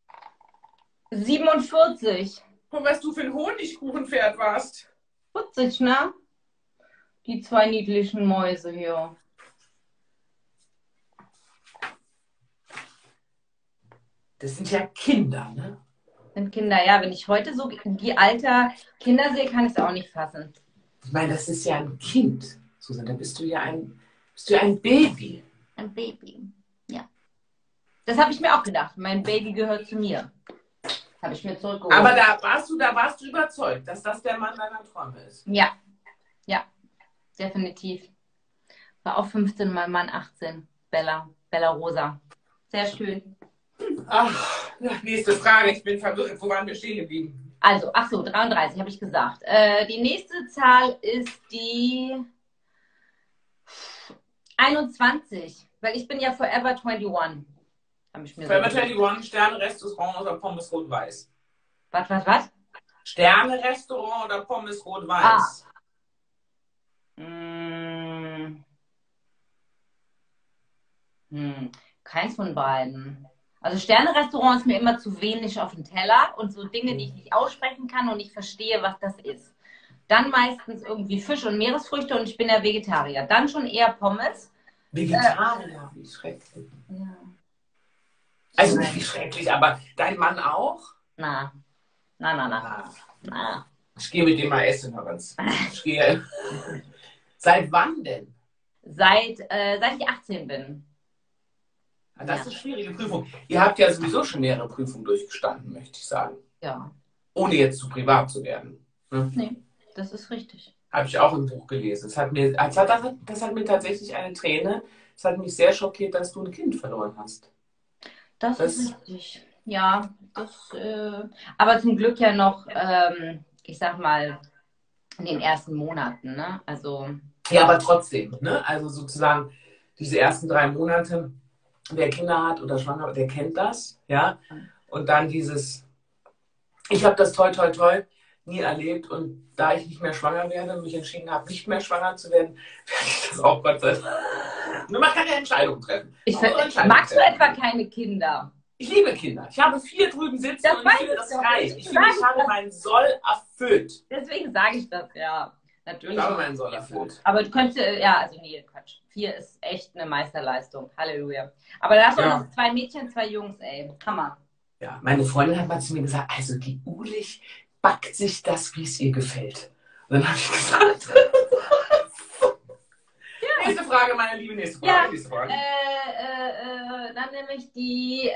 Speaker 3: 47.
Speaker 1: Und was du für ein Honigkuchenpferd warst?
Speaker 3: Putzig, ne? Die zwei niedlichen Mäuse hier.
Speaker 1: Das sind ja Kinder, ne?
Speaker 3: Sind Kinder, ja, wenn ich heute so die alter Kinder sehe, kann ich es auch nicht fassen.
Speaker 1: Ich meine, das ist ja ein Kind. Susan, da bist du ja ein Baby.
Speaker 3: Ein Baby, ja. Das habe ich mir auch gedacht. Mein Baby gehört zu mir. Habe ich mir zurückgeholt.
Speaker 1: Aber da warst du überzeugt, dass das der Mann deiner Träume ist.
Speaker 3: Ja, ja, definitiv. War auch 15, mein Mann 18. Bella Rosa. Sehr schön.
Speaker 1: Ach, ja, nächste Frage. Ich bin verwirrt. Wo waren wir stehen geblieben?
Speaker 3: Also, ach so, 33 habe ich gesagt. Die nächste Zahl ist die 21, weil ich bin ja Forever 21. Habe ich mir
Speaker 1: Forever
Speaker 3: so gedacht.
Speaker 1: 21, Sterne-Restaurant oder Pommes Rot-Weiß?
Speaker 3: Was?
Speaker 1: Sterne-Restaurant oder Pommes Rot-Weiß?
Speaker 3: Keins von beiden. Also Sterne-Restaurant ist mir immer zu wenig auf dem Teller und so Dinge, die ich nicht aussprechen kann und nicht verstehe, was das ist. Dann meistens irgendwie Fisch und Meeresfrüchte und ich bin ja Vegetarier. Dann schon eher Pommes.
Speaker 1: Vegetarier, wie schrecklich.
Speaker 3: Ja.
Speaker 1: Also nicht wie schrecklich, aber dein Mann auch?
Speaker 3: Na.
Speaker 1: Ich gehe mit dem mal essen, Lorenz. Ich gehe. Seit wann denn?
Speaker 3: Seit ich 18 bin.
Speaker 1: Das ist eine schwierige Prüfung. Ihr habt ja sowieso schon mehrere Prüfungen durchgestanden, möchte ich sagen.
Speaker 3: Ja.
Speaker 1: Ohne jetzt zu privat zu werden. Ne?
Speaker 3: Nee, das ist richtig.
Speaker 1: Habe ich auch im Buch gelesen. Das hat mir tatsächlich eine Träne. Es hat mich sehr schockiert, dass du ein Kind verloren hast.
Speaker 3: Das ist richtig. Ja, aber zum Glück ja noch, ich sag mal, in den ersten Monaten, ne? Also.
Speaker 1: Ja, aber trotzdem, ne? Also sozusagen diese ersten 3 Monate, wer Kinder hat oder schwanger, der kennt das, ja. Und dann ich habe das toi toi toi nie erlebt und da ich nicht mehr schwanger werde und mich entschieden habe, nicht mehr schwanger zu werden, werde ich das auch Gott sei Dank. Man kann ja Entscheidungen treffen.
Speaker 3: Magst du etwa keine Kinder?
Speaker 1: Ich liebe Kinder. Ich habe 4 drüben sitzen
Speaker 3: Das
Speaker 1: und ich
Speaker 3: weiß
Speaker 1: finde,
Speaker 3: ich
Speaker 1: das
Speaker 3: doch.
Speaker 1: reicht. Ich finde, ich habe meinen Soll erfüllt.
Speaker 3: Deswegen sage ich das, ja. Natürlich.
Speaker 1: Ich habe meinen Soll erfüllt.
Speaker 3: Aber du könntest, also nee, Quatsch. 4 ist echt eine Meisterleistung. Halleluja. Aber da hast du auch noch 2 Mädchen, 2 Jungs, ey. Hammer.
Speaker 1: Ja, meine Freundin hat mal zu mir gesagt, also die Ulich backt sich das, wie es ihr gefällt. Und dann habe ich gesagt, nächste Frage, meine Liebe, nächste Frage.
Speaker 3: Ja,
Speaker 1: Nächste Frage.
Speaker 3: dann nämlich die,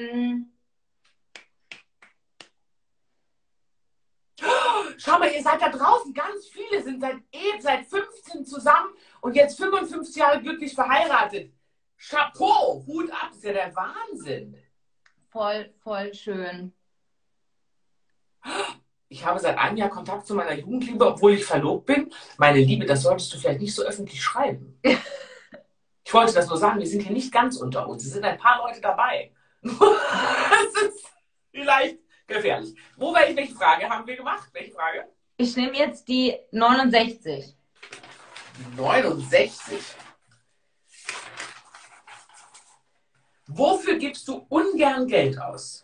Speaker 1: Schau mal, ihr seid da draußen, ganz viele sind seit 15 zusammen und jetzt 55 Jahre glücklich verheiratet. Chapeau, Hut ab, das ist ja der Wahnsinn.
Speaker 3: voll schön.
Speaker 1: Ich habe seit einem Jahr Kontakt zu meiner Jugendliebe, obwohl ich verlobt bin. Meine Liebe, das solltest du vielleicht nicht so öffentlich schreiben. Ich wollte das nur sagen, wir sind hier nicht ganz unter uns. Es sind ein paar Leute dabei. Das ist vielleicht gefährlich. Welche Frage haben wir gemacht? Welche Frage?
Speaker 3: Ich nehme jetzt die 69.
Speaker 1: 69. Wofür gibst du ungern Geld aus?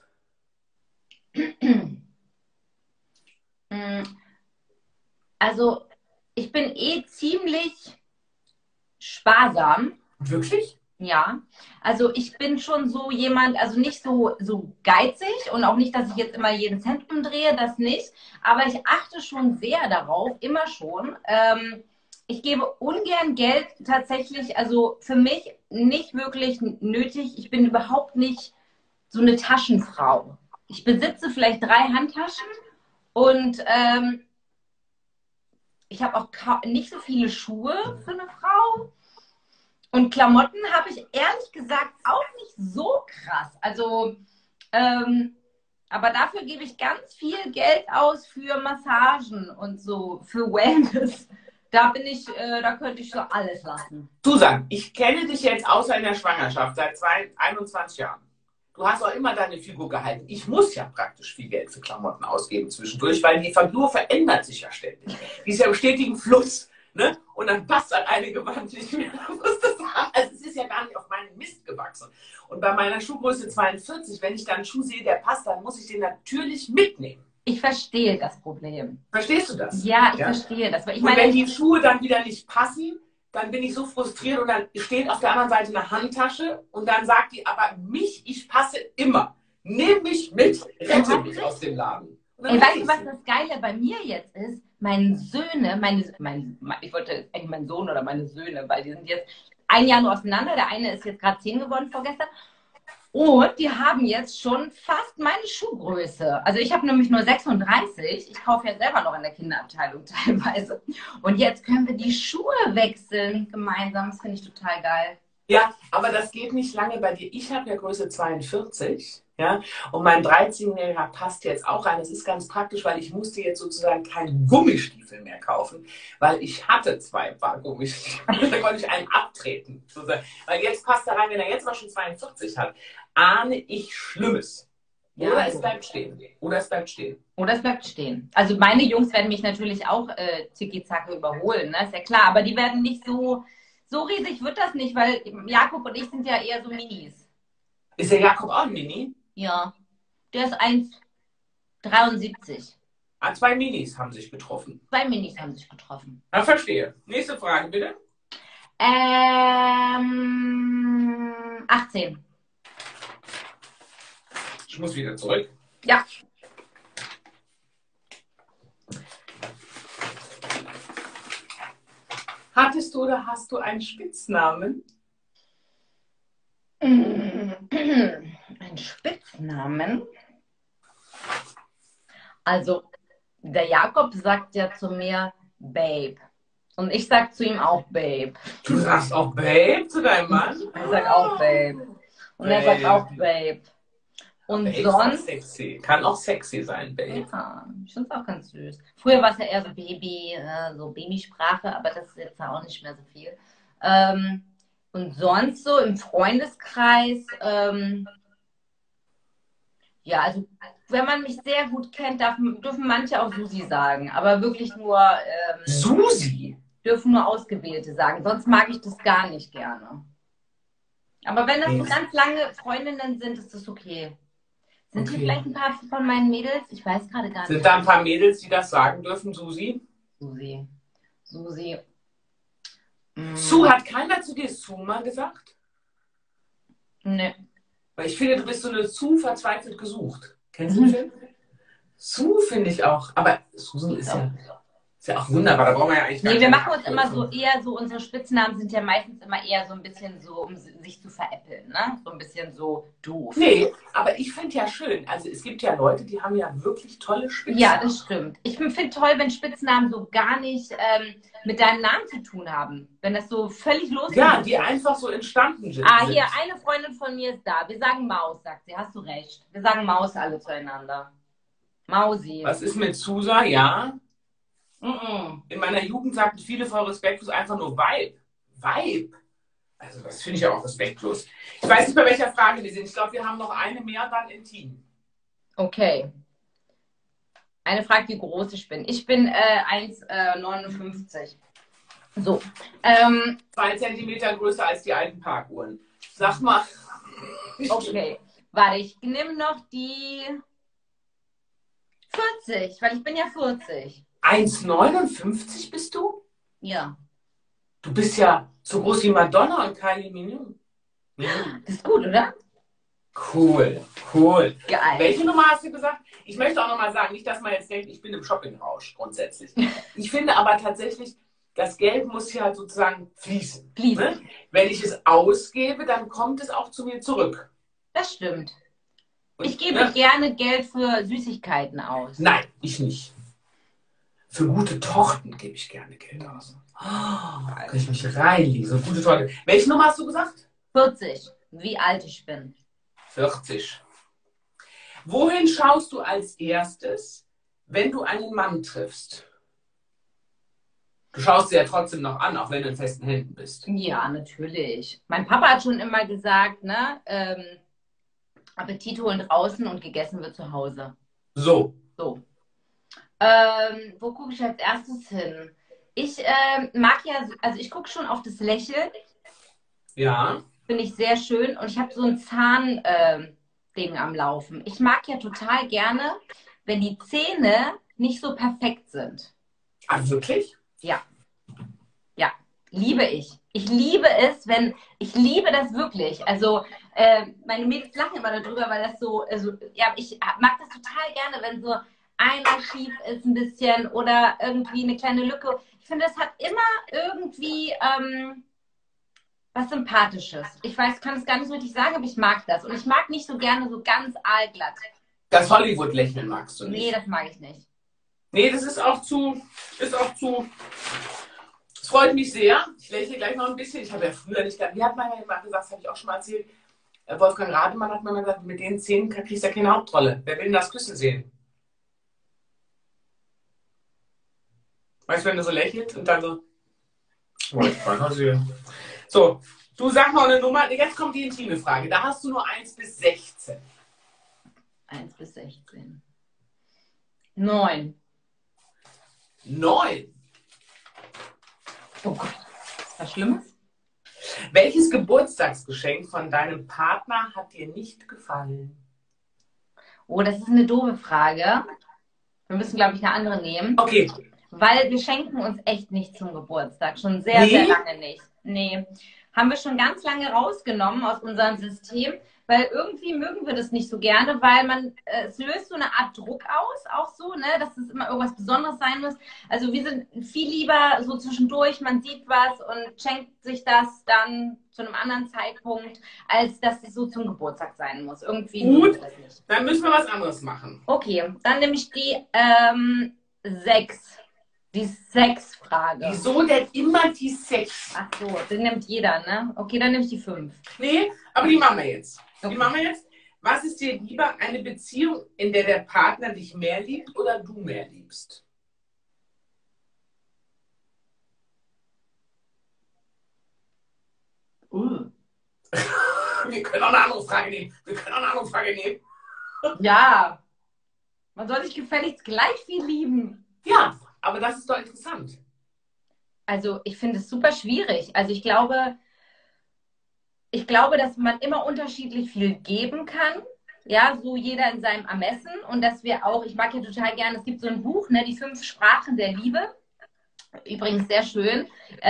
Speaker 3: Also, ich bin ziemlich sparsam.
Speaker 1: Wirklich?
Speaker 3: Ja, also ich bin schon so jemand, also nicht so geizig und auch nicht, dass ich jetzt immer jeden Cent umdrehe, das nicht. Aber ich achte schon sehr darauf, immer schon. Ich gebe ungern Geld tatsächlich, also für mich nicht wirklich nötig. Ich bin überhaupt nicht so eine Taschenfrau. Ich besitze vielleicht 3 Handtaschen und ich habe auch nicht so viele Schuhe für eine Frau. Und Klamotten habe ich ehrlich gesagt auch nicht so krass. Also, aber dafür gebe ich ganz viel Geld aus für Massagen und so, für Wellness. Da könnte ich so alles lassen.
Speaker 1: Susan, ich kenne dich jetzt außer in der Schwangerschaft seit 21 Jahren. Du hast auch immer deine Figur gehalten. Ich muss ja praktisch viel Geld für Klamotten ausgeben zwischendurch, weil die Figur verändert sich ja ständig. Die ist ja im stetigen Fluss. Ne? Und dann passt dann eine Gewand nicht mehr. Also es ist ja gar nicht auf meinen Mist gewachsen. Und bei meiner Schuhgröße 42, wenn ich dann einen Schuh sehe, der passt, dann muss ich den natürlich mitnehmen.
Speaker 3: Ich verstehe das Problem.
Speaker 1: Verstehst du das?
Speaker 3: Ja, ich verstehe das. Weil
Speaker 1: und wenn die Schuhe dann wieder nicht passen, dann bin ich so frustriert und dann steht auf der anderen Seite eine Handtasche und dann sagt die, aber ich passe immer. Nimm mich mit, rette mich aus dem Laden.
Speaker 3: Ey, weißt du, was das Geile bei mir jetzt ist? Meine Söhne, ich wollte eigentlich meinen Sohn oder meine Söhne, weil die sind jetzt 1 Jahr nur auseinander. Der eine ist jetzt gerade 10 geworden vorgestern. Und die haben jetzt schon fast meine Schuhgröße. Also ich habe nämlich nur 36. Ich kaufe ja selber noch in der Kinderabteilung teilweise. Und jetzt können wir die Schuhe wechseln gemeinsam. Das finde ich total geil.
Speaker 1: Ja, aber das geht nicht lange bei dir. Ich habe ja Größe 42. Ja, und mein 13-Jähriger passt jetzt auch rein. Das ist ganz praktisch, weil ich musste jetzt sozusagen keinen Gummistiefel mehr kaufen, weil ich hatte 2 Paar Gummistiefel. Da konnte ich einen abtreten. Sozusagen. Weil jetzt passt er rein, wenn er jetzt mal schon 42 hat, ahne ich Schlimmes. Oder
Speaker 3: Ja,
Speaker 1: es bleibt stehen. Oder es bleibt stehen.
Speaker 3: Oder es bleibt stehen. Also meine Jungs werden mich natürlich auch zicki-zacke überholen, ne? Ist ja klar. Aber die werden nicht so riesig wird das nicht, weil Jakob und ich sind ja eher so Minis.
Speaker 1: Ist der Jakob auch ein Mini?
Speaker 3: Ja, der ist 1,73.
Speaker 1: 2 Minis haben sich getroffen.
Speaker 3: 2 Minis haben sich getroffen.
Speaker 1: Na, verstehe. Nächste Frage, bitte.
Speaker 3: 18.
Speaker 1: Ich muss wieder zurück.
Speaker 3: Ja.
Speaker 1: Hattest du oder hast du einen Spitznamen?
Speaker 3: Ein Spitznamen? Also, der Jakob sagt ja zu mir Babe. Und ich sag zu ihm auch Babe.
Speaker 1: Du sagst auch Babe zu deinem Mann?
Speaker 3: Ich sag auch Babe. Und er sagt auch Babe. Und
Speaker 1: Babe
Speaker 3: sonst.
Speaker 1: ist sexy. Kann auch sexy sein, Babe.
Speaker 3: Ja, ich finde es auch ganz süß. Früher war es ja eher so so Babysprache, aber das ist jetzt auch nicht mehr so viel. Und sonst so im Freundeskreis, ja, also wenn man mich sehr gut kennt, dürfen manche auch Susi sagen, aber wirklich nur,
Speaker 1: Susi?
Speaker 3: dürfen nur Ausgewählte sagen, sonst mag ich das gar nicht gerne. Aber wenn das so ganz lange Freundinnen sind, ist das okay. Sind hier vielleicht ein paar von meinen Mädels? Ich weiß gerade gar nicht.
Speaker 1: Sind da ein paar Mädels, die das sagen dürfen, Susi?
Speaker 3: Susi.
Speaker 1: Su, hat keiner zu dir Su mal gesagt?
Speaker 3: Ne.
Speaker 1: Weil ich finde, du bist so eine Su verzweifelt gesucht. Kennst du den Film? Su finde ich auch. Aber Susan ist ja auch wunderbar. Da brauchen wir ja eigentlich gar
Speaker 3: Nee, wir
Speaker 1: keine
Speaker 3: machen uns immer
Speaker 1: Abkürzung.
Speaker 3: unsere Spitznamen sind ja meistens immer eher so ein bisschen so, um sich zu veräppeln, ne? So ein bisschen so doof.
Speaker 1: Nee, aber ich finde ja schön. Also es gibt ja Leute, die haben ja wirklich tolle Spitznamen.
Speaker 3: Ja, das stimmt. Ich finde toll, wenn Spitznamen so gar nicht mit deinem Namen zu tun haben. Wenn das so völlig losgeht.
Speaker 1: Ja, die einfach so entstanden sind.
Speaker 3: Hier, eine Freundin von mir ist da. Wir sagen Maus, sagt sie. Hast du recht. Wir sagen Maus alle zueinander. Mausi.
Speaker 1: Was ist mit Susa? Ja.
Speaker 3: Mm-mm.
Speaker 1: In meiner Jugend sagten viele voll respektlos einfach nur Vibe. Vibe? Also das finde ich ja auch respektlos. Ich weiß nicht, bei welcher Frage wir sind. Ich glaube, wir haben noch eine mehr dann intim.
Speaker 3: Okay. Eine Frage, wie groß ich bin. Ich bin 1,59. So.
Speaker 1: 2 Zentimeter größer als die alten Parkuhren. Sag mal.
Speaker 3: Okay. Warte, ich nehme noch die 40, weil ich bin ja 40.
Speaker 1: 1,59 bist du?
Speaker 3: Ja.
Speaker 1: Du bist ja so groß wie Madonna und Kylie Minogue.
Speaker 3: Das ist gut, oder?
Speaker 1: Cool.
Speaker 3: Geil.
Speaker 1: Welche Nummer hast du gesagt? Ich möchte auch nochmal sagen, nicht, dass man jetzt denkt, ich bin im Shoppingrausch grundsätzlich. Ich finde aber tatsächlich, das Geld muss ja sozusagen fließen. Ne? Wenn ich es ausgebe, dann kommt es auch zu mir zurück.
Speaker 3: Das stimmt.
Speaker 1: Und,
Speaker 3: Ich gebe gerne Geld für Süßigkeiten aus.
Speaker 1: Nein, ich nicht. Für gute Torten gebe ich gerne Geld aus. Kann ich mich reinlegen, so gute Torte. Welche Nummer hast du gesagt?
Speaker 3: 40, wie alt ich bin.
Speaker 1: 40. Wohin schaust du als erstes, wenn du einen Mann triffst? Du schaust sie ja trotzdem noch an, auch wenn du in festen Händen bist.
Speaker 3: Ja, natürlich. Mein Papa hat schon immer gesagt, ne, Appetit holen draußen und gegessen wird zu Hause.
Speaker 1: So.
Speaker 3: So. Wo gucke ich als erstes hin? Ich mag ja, also ich gucke schon auf das Lächeln.
Speaker 1: Ja.
Speaker 3: Finde ich sehr schön. Und ich habe so ein Zahn-Ding am Laufen. Ich mag ja total gerne, wenn die Zähne nicht so perfekt sind.
Speaker 1: Ah, wirklich?
Speaker 3: Ja. Ja, liebe ich. Ich liebe es, ich liebe das wirklich. Also, meine Mädels lachen immer darüber, weil das so, ja, ich mag das total gerne, wenn so einer schief ist ein bisschen oder irgendwie eine kleine Lücke. Ich finde, das hat immer irgendwie was Sympathisches. Ich weiß, kann es gar nicht so richtig sagen, aber ich mag das. Und ich mag nicht so gerne so ganz aalglatt.
Speaker 1: Das Hollywood-Lächeln magst du nicht.
Speaker 3: Nee, das mag ich nicht.
Speaker 1: Nee, das ist auch zu. Es freut mich sehr. Ich lächle gleich noch ein bisschen. Ich habe ja früher nicht gedacht, wie hat man ja immer gesagt, das habe ich auch schon mal erzählt. Wolfgang Rademann hat mir mal gesagt, mit den Zähnen kriegst du ja keine Hauptrolle. Wer will denn das Küssen sehen? Weißt du, wenn du so lächelt und dann so. So, du sag mal eine Nummer. Jetzt kommt die intime Frage. Da hast du nur 1 bis 16.
Speaker 3: 1 bis 16. 9.
Speaker 1: 9.
Speaker 3: Oh Gott, ist was Schlimmes?
Speaker 1: Welches Geburtstagsgeschenk von deinem Partner hat dir nicht gefallen?
Speaker 3: Oh, das ist eine doofe Frage. Wir müssen, glaube ich, eine andere nehmen.
Speaker 1: Okay.
Speaker 3: Weil wir schenken uns echt nicht zum Geburtstag. Schon sehr, sehr lange nicht. Nee. Haben wir schon ganz lange rausgenommen aus unserem System, weil irgendwie mögen wir das nicht so gerne, weil es löst so eine Art Druck aus, auch so, ne, dass es immer irgendwas Besonderes sein muss. Also wir sind viel lieber so zwischendurch, man sieht was und schenkt sich das dann zu einem anderen Zeitpunkt, als dass es so zum Geburtstag sein muss. Irgendwie
Speaker 1: gut,
Speaker 3: das nicht.
Speaker 1: Dann müssen wir was anderes machen.
Speaker 3: Okay, dann nehme ich die 6. Die Sexfrage.
Speaker 1: Wieso denn immer die 6?
Speaker 3: Ach so, den nimmt jeder, ne? Okay, dann nehme ich die 5.
Speaker 1: Nee, aber die machen wir jetzt.
Speaker 3: Okay.
Speaker 1: Die machen wir jetzt. Was ist dir lieber, eine Beziehung, in der der Partner dich mehr liebt oder du mehr liebst? Wir können auch eine andere Frage nehmen.
Speaker 3: Ja, man soll sich gefälligst gleich viel lieben.
Speaker 1: Ja, aber das ist doch interessant.
Speaker 3: Also ich finde es super schwierig. Also ich glaube, dass man immer unterschiedlich viel geben kann. Ja, so jeder in seinem Ermessen. Und dass wir auch, ich mag ja total gerne, es gibt so ein Buch, ne, die 5 Sprachen der Liebe. Übrigens sehr schön.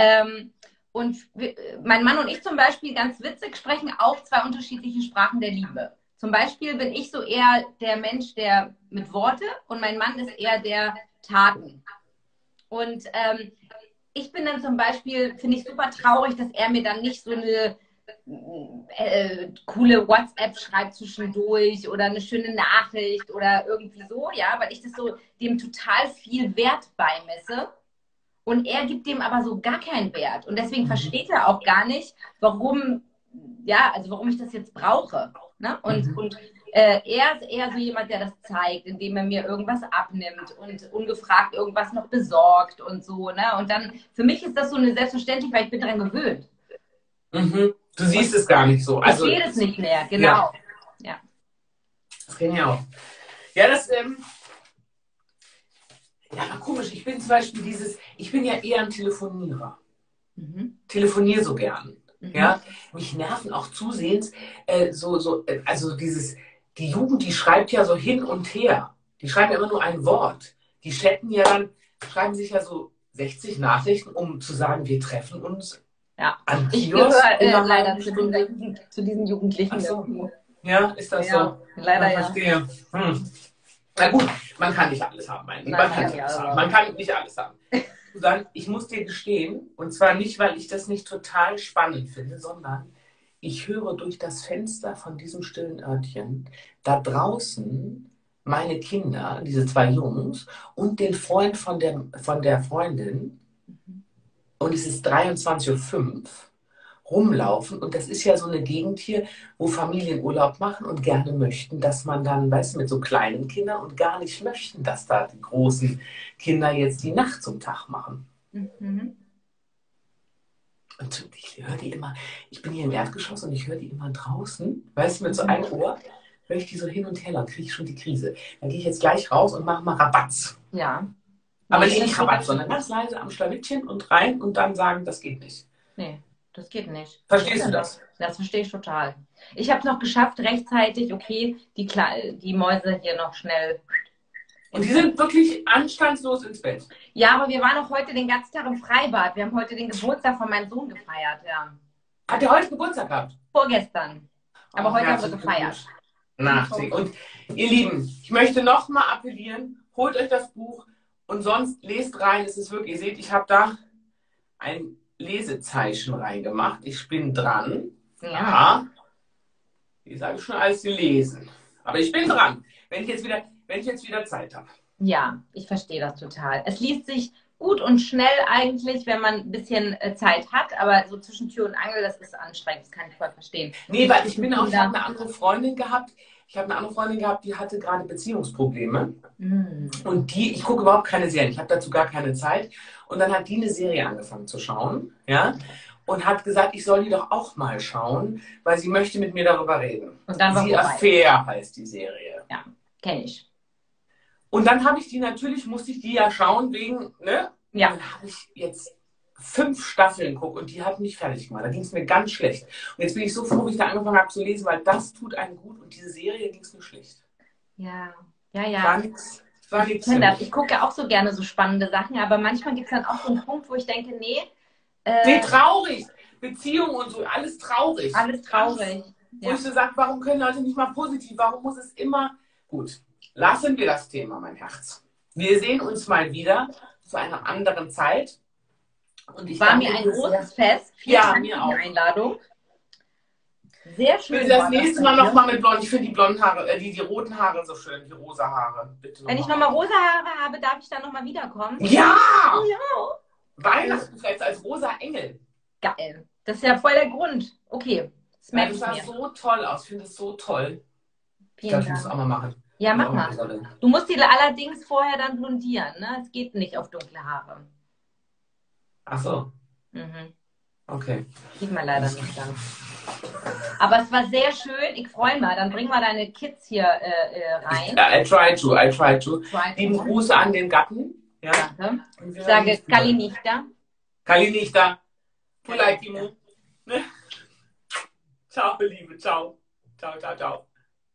Speaker 3: Mein Mann und ich zum Beispiel, ganz witzig, sprechen auch 2 unterschiedliche Sprachen der Liebe. Zum Beispiel bin ich so eher der Mensch, der mit Worte und mein Mann ist eher der Taten. Und ich bin dann zum Beispiel, finde ich super traurig, dass er mir dann nicht so eine coole WhatsApp schreibt zwischendurch oder eine schöne Nachricht oder irgendwie so, ja, weil ich das so dem total viel Wert beimesse. Und er gibt dem aber so gar keinen Wert. Und deswegen versteht er auch gar nicht, warum ich das jetzt brauche. Ne? Und er ist eher so jemand, der das zeigt, indem er mir irgendwas abnimmt und ungefragt irgendwas noch besorgt und so. Ne? Und dann, für mich ist das so eine Selbstverständlichkeit, weil ich bin daran gewöhnt.
Speaker 1: Mhm. Du siehst es gar nicht so. Also,
Speaker 3: ich sehe das nicht mehr, genau. Ja.
Speaker 1: Das kenne ich auch. Ja, ja, aber komisch. Ich bin zum Beispiel ich bin ja eher ein Telefonierer. Telefoniere so gern. Ja, mich nerven auch zusehends die Jugend, die schreibt ja so hin und her. Die schreiben ja immer nur ein Wort. Die chatten ja dann, schreiben sich ja so 60 Nachrichten, um zu sagen, wir treffen uns.
Speaker 3: Ja,
Speaker 1: an
Speaker 3: ich
Speaker 1: Kiosk
Speaker 3: gehöre leider zu diesen Jugendlichen.
Speaker 1: So. Ja, ist das
Speaker 3: ja,
Speaker 1: so?
Speaker 3: Leider ja.
Speaker 1: Verstehe. Na gut, man kann nicht alles haben, mein Lieber. Man kann nicht alles haben. Susanne, ich muss dir gestehen, und zwar nicht, weil ich das nicht total spannend finde, sondern ich höre durch das Fenster von diesem stillen Örtchen da draußen meine Kinder, diese 2 Jungs und den Freund von der Freundin, und es ist 23:05 Uhr, rumlaufen. Und das ist ja so eine Gegend hier, wo Familien Urlaub machen und gerne möchten, dass man dann, weißt du, mit so kleinen Kindern und gar nicht möchten, dass da die großen Kinder jetzt die Nacht zum Tag machen.
Speaker 3: Mhm.
Speaker 1: Und ich höre die immer, ich bin hier im Erdgeschoss und ich höre die immer draußen, weißt du, mit so einem Ohr, höre ich die so hin und her, dann kriege ich schon die Krise. Dann gehe ich jetzt gleich raus und mache mal Rabatz.
Speaker 3: Ja.
Speaker 1: Aber
Speaker 3: Nee,
Speaker 1: nicht Rabatz, sondern ganz leise am Schlawittchen und rein und dann sagen, das geht nicht.
Speaker 3: Nee, das geht nicht.
Speaker 1: Verstehst du das?
Speaker 3: Das verstehe ich total. Ich habe es noch geschafft, rechtzeitig, okay, die Mäuse hier noch schnell.
Speaker 1: Und die sind wirklich anstandslos ins Bett.
Speaker 3: Ja, aber wir waren auch heute den ganzen Tag im Freibad. Wir haben heute den Geburtstag von meinem Sohn gefeiert, ja.
Speaker 1: Hat der heute Geburtstag gehabt?
Speaker 3: Vorgestern. Aber heute haben wir
Speaker 1: herzlichen
Speaker 3: gefeiert.
Speaker 1: Nachsicht. Und ihr Lieben, ich möchte nochmal appellieren, holt euch das Buch und sonst lest rein. Es ist wirklich, ihr seht, ich habe da ein Lesezeichen reingemacht. Ich bin dran. Ja. Jetzt habe ich schon alles gelesen. Aber ich bin dran, wenn ich jetzt wieder Zeit habe.
Speaker 3: Ja, ich verstehe das total. Es liest sich gut und schnell eigentlich, wenn man ein bisschen Zeit hat, aber so zwischen Tür und Angel, das ist anstrengend, das kann ich voll verstehen.
Speaker 1: Nee, weil ich habe eine andere Freundin gehabt. Die hatte gerade Beziehungsprobleme. Und ich gucke überhaupt keine Serien. Ich habe dazu gar keine Zeit. Und dann hat die eine Serie angefangen zu schauen, ja, und hat gesagt, ich soll die doch auch mal schauen, weil sie möchte mit mir darüber reden.
Speaker 3: Und dann war
Speaker 1: Die Affair heißt die Serie.
Speaker 3: Ja, kenne ich.
Speaker 1: Und dann musste ich die ja schauen wegen, ne?
Speaker 3: Ja.
Speaker 1: Und dann habe ich jetzt 5 Staffeln geguckt und die hat mich fertig gemacht. Da ging es mir ganz schlecht. Und jetzt bin ich so froh, wie ich da angefangen habe zu lesen, weil das tut einem gut und diese Serie ging es mir schlecht.
Speaker 3: Ja.
Speaker 1: War nix.
Speaker 3: Ich gucke ja auch so gerne so spannende Sachen, aber manchmal gibt es dann auch so einen Punkt, wo ich denke, nee.
Speaker 1: Nee, traurig. Beziehungen und so, alles traurig.
Speaker 3: Alles traurig.
Speaker 1: Wo ich so sage, warum können Leute nicht mal positiv? Warum muss es immer... Gut, lassen wir das Thema, mein Herz. Wir sehen uns mal wieder zu einer anderen Zeit. Und ich
Speaker 3: war mir ein großes Fest. Vielen Dank für die Einladung. Sehr schön.
Speaker 1: Bitte das nächste Mal nochmal mit Blond. Ich finde die blonden Haare, die roten Haare so schön, die rosa Haare. Bitte
Speaker 3: Wenn ich nochmal rosa Haare habe, darf ich dann nochmal wiederkommen?
Speaker 1: Ja!
Speaker 3: Ja!
Speaker 1: Weihnachten vielleicht als rosa Engel.
Speaker 3: Geil. Das ist ja voll der Grund. Okay.
Speaker 1: Das sah so toll aus. Ich finde es so toll. Ich glaube, ich muss es auch mal machen.
Speaker 3: Ja, mach mal. Du musst die allerdings vorher dann blondieren, ne? Es geht nicht auf dunkle Haare.
Speaker 1: Ach so.
Speaker 3: Mhm.
Speaker 1: Okay.
Speaker 3: Sieht man leider nicht dann. Aber es war sehr schön. Ich freue mich. Dann bring mal deine Kids hier rein.
Speaker 1: I try to. Lieben Grüße an den Gatten. Ja.
Speaker 3: Danke. Ich sage Kalinichta.
Speaker 1: Kalinichta. Pulaikimo. Ciao, Liebe. Ciao. Ciao, ciao, ciao.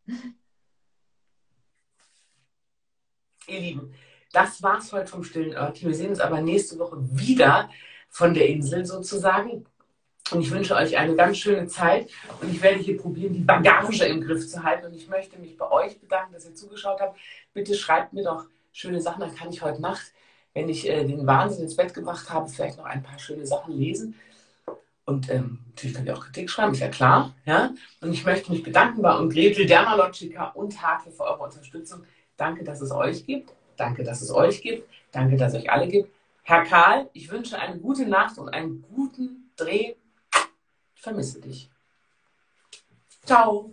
Speaker 1: Ihr Lieben, das war's heute vom stillen Örtchen. Wir sehen uns aber nächste Woche wieder von der Insel sozusagen. Und ich wünsche euch eine ganz schöne Zeit. Und ich werde hier probieren, die Bagage im Griff zu halten. Und ich möchte mich bei euch bedanken, dass ihr zugeschaut habt. Bitte schreibt mir doch schöne Sachen. Dann kann ich heute Nacht, wenn ich den Wahnsinn ins Bett gebracht habe, vielleicht noch ein paar schöne Sachen lesen. Und natürlich könnt ihr auch Kritik schreiben, ist ja klar. Ja? Und ich möchte mich bedanken bei Gretel, Dermalogica und Hake für eure Unterstützung. Danke, dass es euch gibt. Danke, dass es euch gibt. Danke, dass es euch alle gibt. Herr Karl, ich wünsche eine gute Nacht und einen guten Dreh. Ich vermisse dich. Ciao.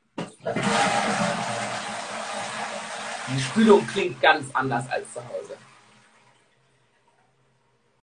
Speaker 1: Die Spülung klingt ganz anders als zu Hause.